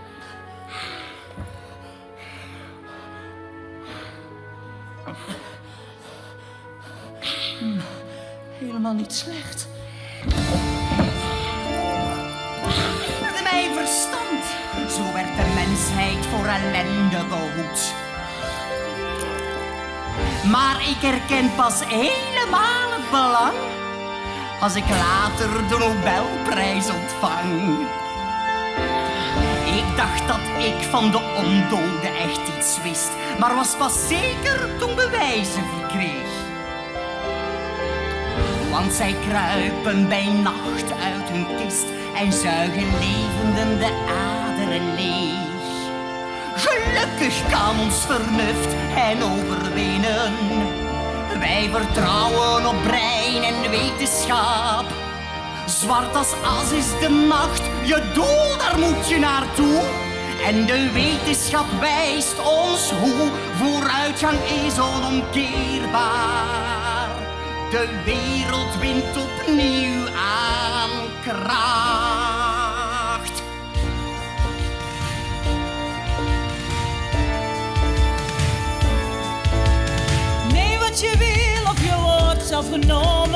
Helemaal niet slecht. Mijn verstand, zo werd de mensheid voor ellende behoed. Maar ik herken pas helemaal het belang als ik later de Nobelprijs ontvang. Ik dacht dat ik van de ondoden echt iets wist, maar was pas zeker toen bewijzen verkreeg. Want zij kruipen bij nacht uit hun kist en zuigen levenden de aderen leeg. Gelukkig kan ons vernuft hen overwinnen. Wij vertrouwen op brein en wetenschap. Zwart als as is de nacht, je doel, daar moet je naartoe. En de wetenschap wijst ons hoe, vooruitgang is onomkeerbaar. De wereld wint opnieuw aan kracht. Neem wat je wil of je wordt zelf genomen.